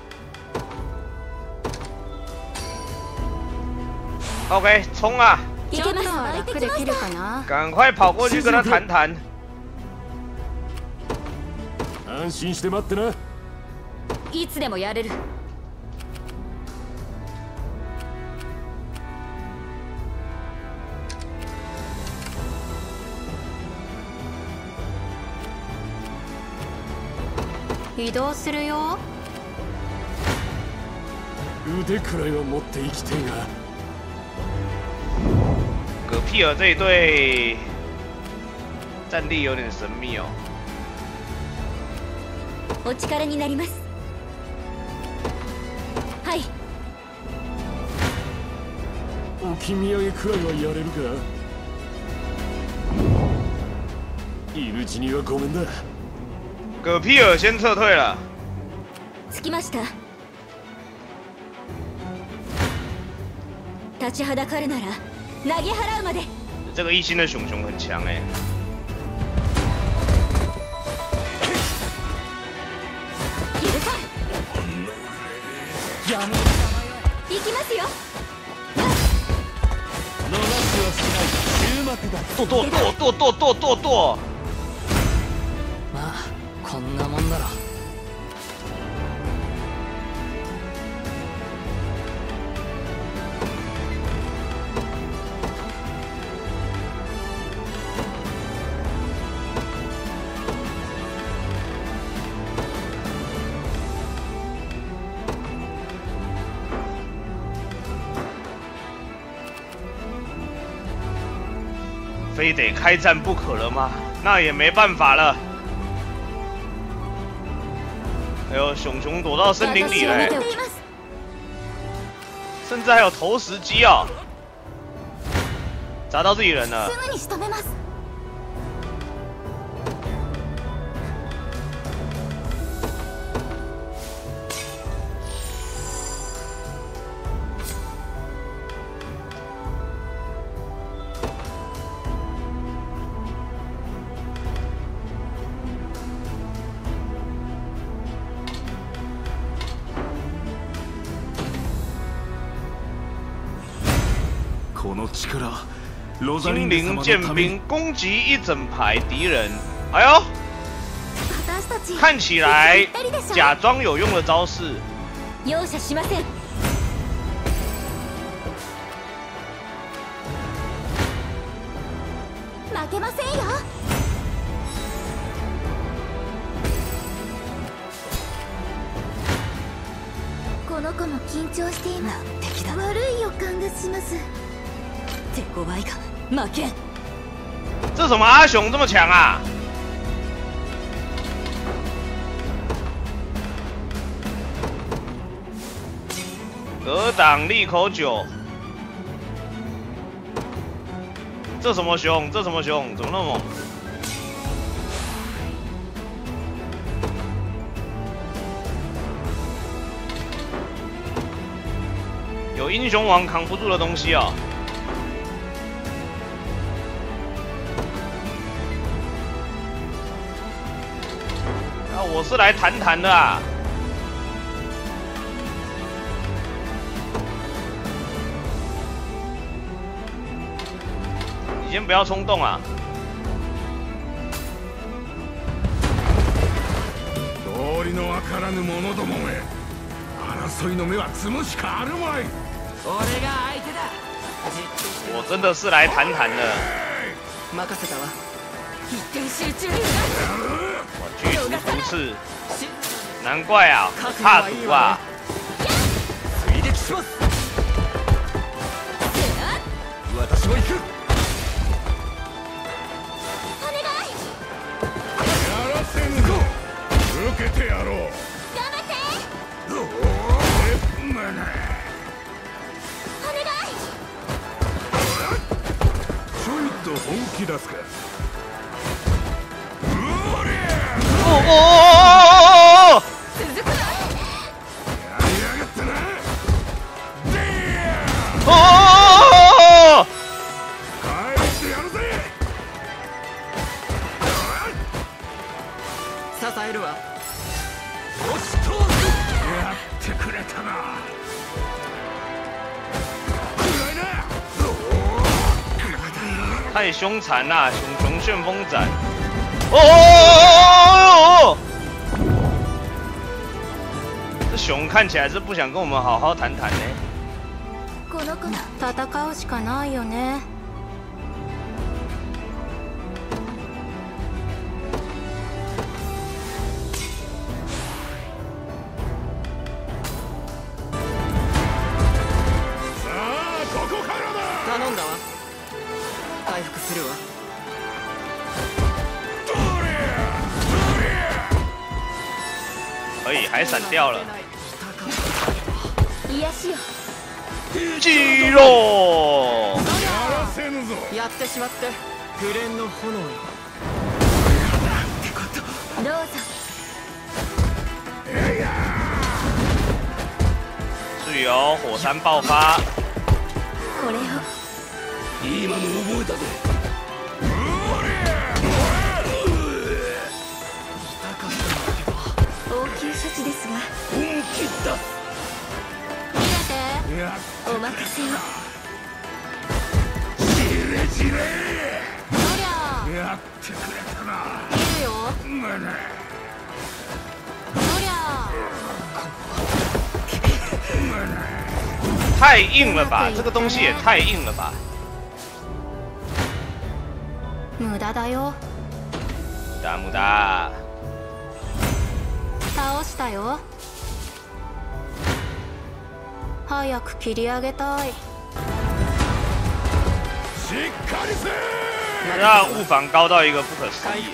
OK， 冲啊！赶快跑过去跟他谈谈。 安心して待ってな。 いつでもやれる。 移動するよ。 腕くらいは持って生きてえが。 葛皮尔这一队战力有点神秘哦。 お力になります。はい。 置き土産くらいはやれるか。いるうちにはごめんだ。 葛皮尔先撤退了。 着きました。立ちはだかるなら投げ払うまで。 这个一星的熊熊很强哎。 許さん。行きますよ。 逃しはしない。終幕だ。 剁。 まあこんなもんだろ。 非得开战不可了吗？那也没办法了。哎呦，熊熊躲到森林里了、欸，甚至还有投石机哦，砸到自己人了。精灵剑兵攻击一整排敌人，哎呦，看起来假装有用的招式。 容赦しません。負けませんよ。この子も緊張しています。敵だ。悪い予感がします。手強いが負けん。 这什么阿雄这么强啊？格挡利口酒。这什么熊？这什么熊？怎么那么猛？有英雄王扛不住的东西哦。我是来谈谈的啊！你先不要冲动啊！ 道理のわからぬ者どもめ、争いの目は積むしかあるまい。 俺が相手だ。 我真的是来谈谈的。 任せたわ。一点集中。 巨毒不刺，难怪啊，怕毒啊！ 私も行く。 お願い。 やらせぬぞ。受けてやろう。 頑張って。 お願い。ちょいと本気出すか。 哦！哦！ 支えるわ。 やってくれたな。 太凶残啦！熊熊旋风斩。哦！这熊看起来是不想跟我们好好谈谈呢。 戦うしかないよね。 さあここからだ。 頼んだわ。回復するわ。 可以，还闪掉了。 癒しよ。 肌肉。 やってしまってグレンの炎よ。 どうぞ。 是由火山爆发。 これを。 今の覚えたぜ。 応急処置ですが。 本気だ。 見れて。お任せを。 じれじれ。 そりゃやってくれたな。 いるよ。そりゃ太硬了吧，这个东西也太硬了吧。 無駄だよ。 無駄無駄。 倒したよ。早く切り上げたい。 しっかりせー。 那物防高到一个不可思议。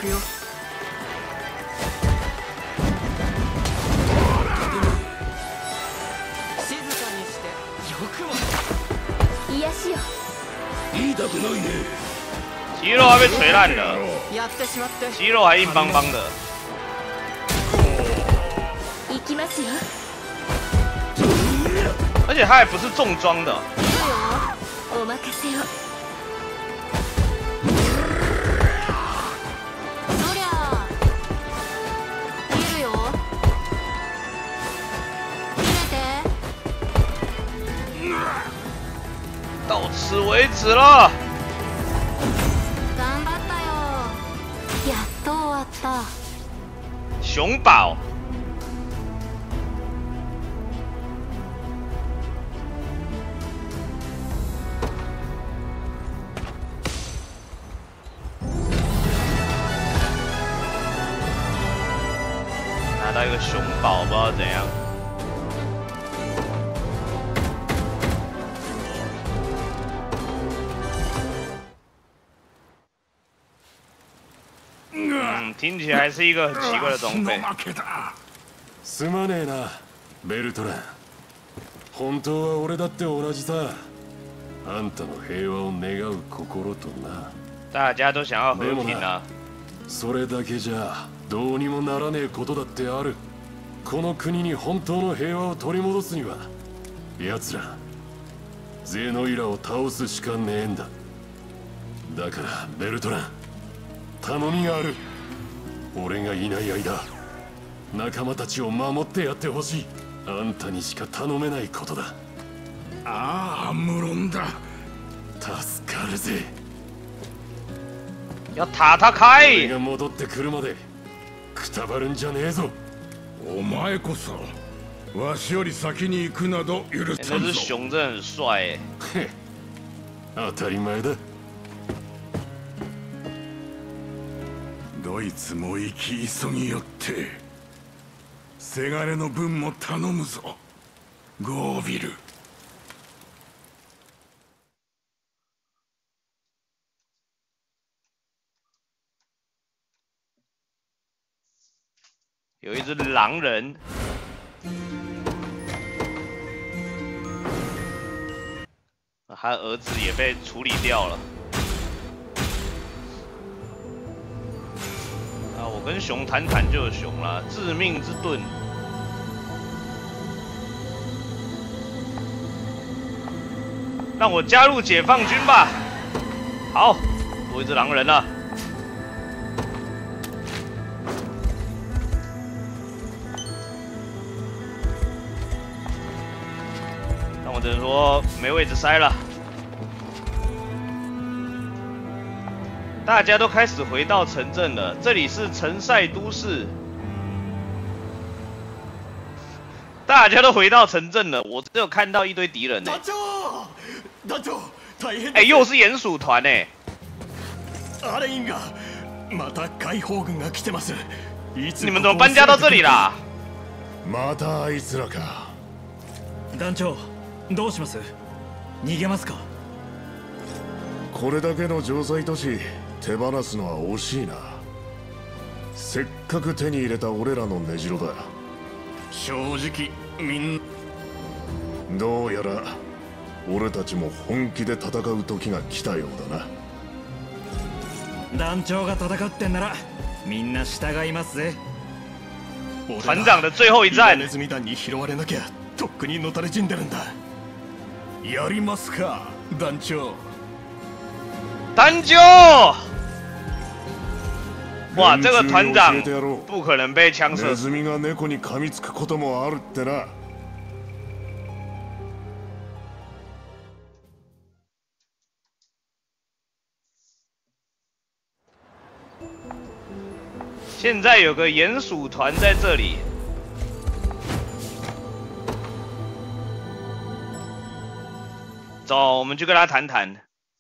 癒しよ。 言いたくないね。 肌肉还被锤烂了，肌肉还硬邦邦的。 行きますよ。 而且他还不是重装的。 お任せを。 そりゃ見るよ。見れて。 到此为止了。 頑張ったよ。やっと終わった。 熊宝。拿到一个熊宝，不知道怎样。听起来是一个很奇怪的装备。 すまねえな、ベルトラン。本当は俺だって同じさ。あんたの平和を願う心とな。 大家都想要和平啊。 それだけじゃどうにもならねえことだってある。この国に本当の平和を取り戻すには、奴らゼノイラを倒すしかねえんだ。だからベルトラン、頼みがある。俺がいない間、仲間たちを守ってやってほしい。あんたにしか頼めないことだ。 ああ、無論だ。 助かるぜ。 要塔他開。 俺が戻ってくるまでくたばるんじゃねえぞ。 お前こそわしより先に行くなど許さんぞ。 那只熊真的很帅へ、当たり前だ。 どいつも生き急ぎよってせがれの分も頼むぞ、ゴービル。 有一只狼人，他儿子也被处理掉了。啊，我跟熊谈谈就有熊了，致命之盾。让我加入解放军吧。好，多一只狼人了。但我只能说没位置塞了。大家都开始回到城镇了，这里是城塞都市。大家都回到城镇了，我只有看到一堆敌人呢。哎，又是鼹鼠团哎！你们怎么搬家到这里啦？ またあいつらか。 団長、どうします？逃げますか？ これだけの城塞都市手放すのは惜しいな。せっかく手に入れた俺らの根城だ。正直みんなどうやら俺たちも本気で戦う時が来たようだな。 団長が戦ってんならみんな従いますぜ。 团长的最後一戰。 ネズミ団に拾われなきゃとっくにのたれ死んでるんだ。やりますか、団長。 団長！哇，这个团长不可能被枪射。 ネズミが猫に噛みつくこともあるってな。 现在有个鼹鼠团在这里。走，我们去跟他谈谈。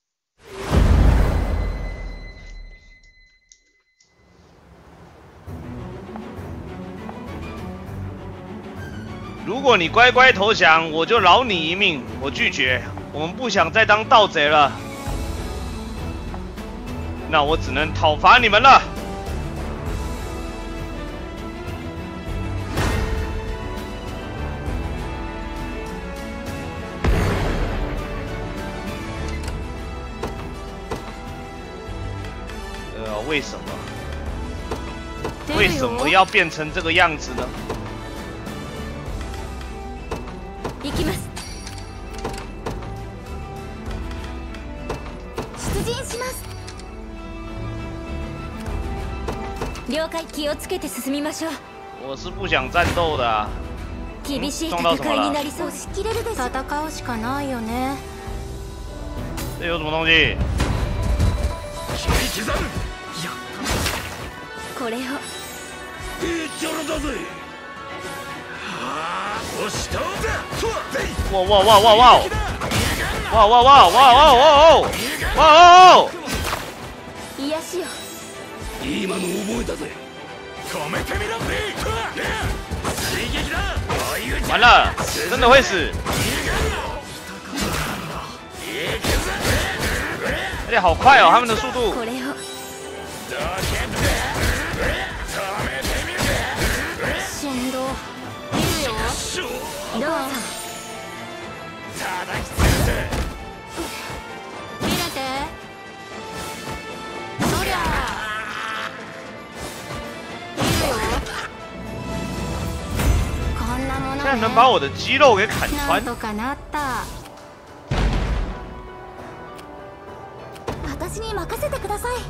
如果你乖乖投降，我就饶你一命。我拒绝，我们不想再当盗贼了。 那我只能讨伐你们了。为什么？为什么要变成这个样子呢？ 行きます。出陣します。了解。気をつけて進みましょう。 我是不想战斗的啊。 厳しい戦いになりそう。しきれるです。 戦うしかないよね。 这有什么东西？ これを。 哇哇哇哇哇！哇哇哇哇哇哇哇！ 癒しよ。 今の覚えたぜ。止めてみろ。刺激だ。 完了，真的会死。而且好快哦，他们的速度。 これを。 しんど。いるよ。 どうぞ。 切れて。そりゃ。いるよ。こんなものね。 竟然能把我的肌肉给砍穿。 なんとかなった。 私に任せてください。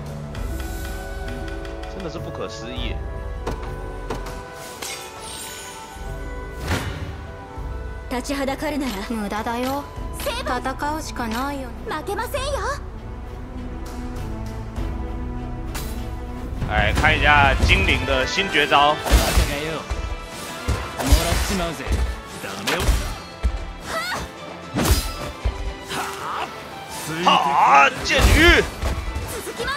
真的是不可思议。 立ちはだかるなら無駄だよ。戦うしかないよ。 負けませんよ。 来看一下精灵的新绝招。好，剑鱼。 続きます。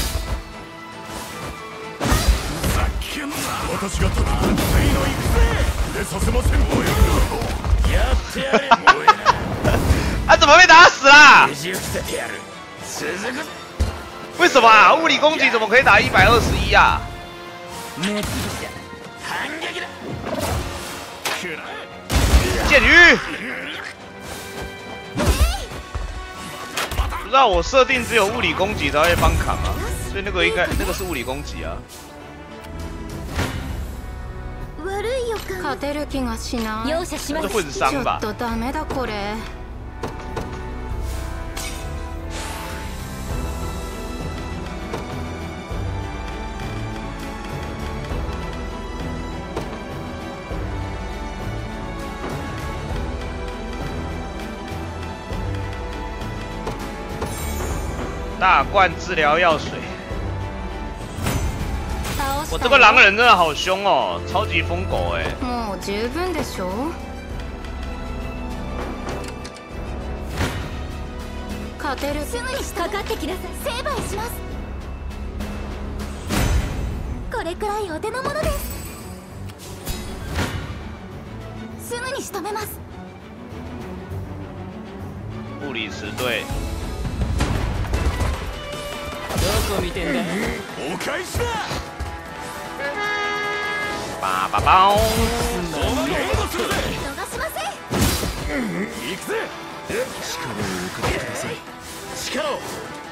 私が戦うの行くぜ。させません。 やってやれ。 啊，怎么被打死啦？为什么啊？物理攻击怎么可以打121啊？剑鱼。不知道我设定只有物理攻击才会帮砍吗？所以那个是物理攻击啊。 勝てる気がしない。 容赦します。 混伤吧。 ちょっとダメだこれ。 大罐治疗药水。我这个狼人真的好凶哦，超级疯狗哎！ もう十分でしょ。勝てる。 すぐにかかってきなさい。成敗します。これくらいお手の物です。すぐに仕留めます。 物理池队。 どこ見てんだ。 お返しだ。 バババーン。 逃しません。 行くぜ。 力を受けてください。 力を。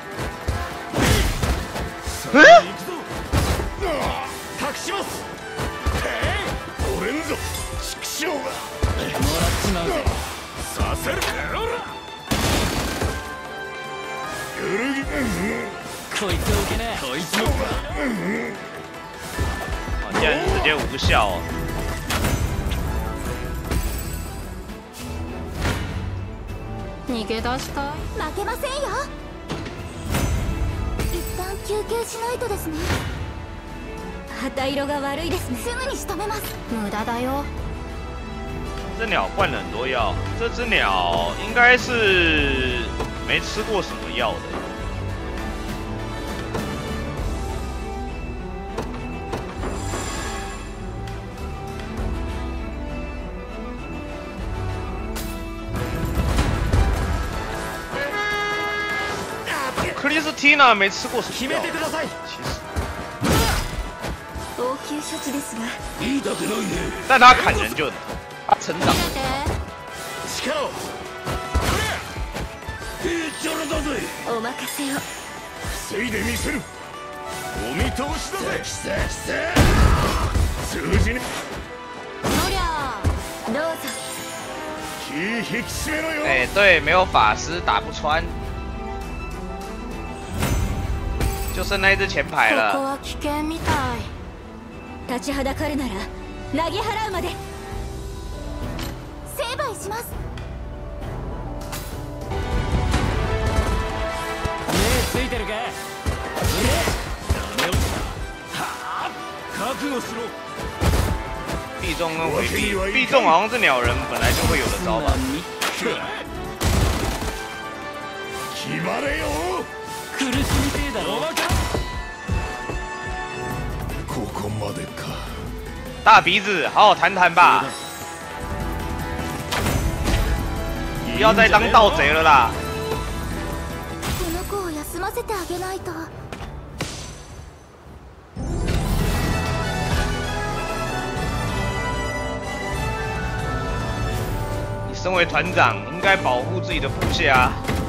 え？ 行くぞ。託します。折れんぞ。畜生が。 もらっちまうぜ。 させる。揺るぎ。 こいつを受けな。こいつも。 竟然直接无效哦！ 逃げ出したい。 負けませんよ。一旦休憩しないとですね。旗色が悪いですね。すぐに仕留めます。 無駄だよ。 这鸟灌了很多药，这只鸟应该是没吃过什么药的。 克里斯蒂娜没吃过水饺，其实。 応急処置ですが。 但他砍人就很痛，他成长。 お任せを。 防いでみせる。お見通しだぜ。通じね。 そりゃどうぞ。 気引き締めろよ。 哎，对，没有法师打不穿，就剩那一只前排了。 ここは危険みたい。 立ちはだかるなら投げ払うまで。 成敗します。 ついてるか。 覚悟しろ。 必中跟回避，必中好像是鸟人本来就会有的招吧。 決まれよ。 苦しみてえだろ。 ここまでか。 大鼻子，好好谈谈吧，不要再当盗贼了啦。 この子を休ませてあげないと。 你身为团长，应该保护自己的部下啊。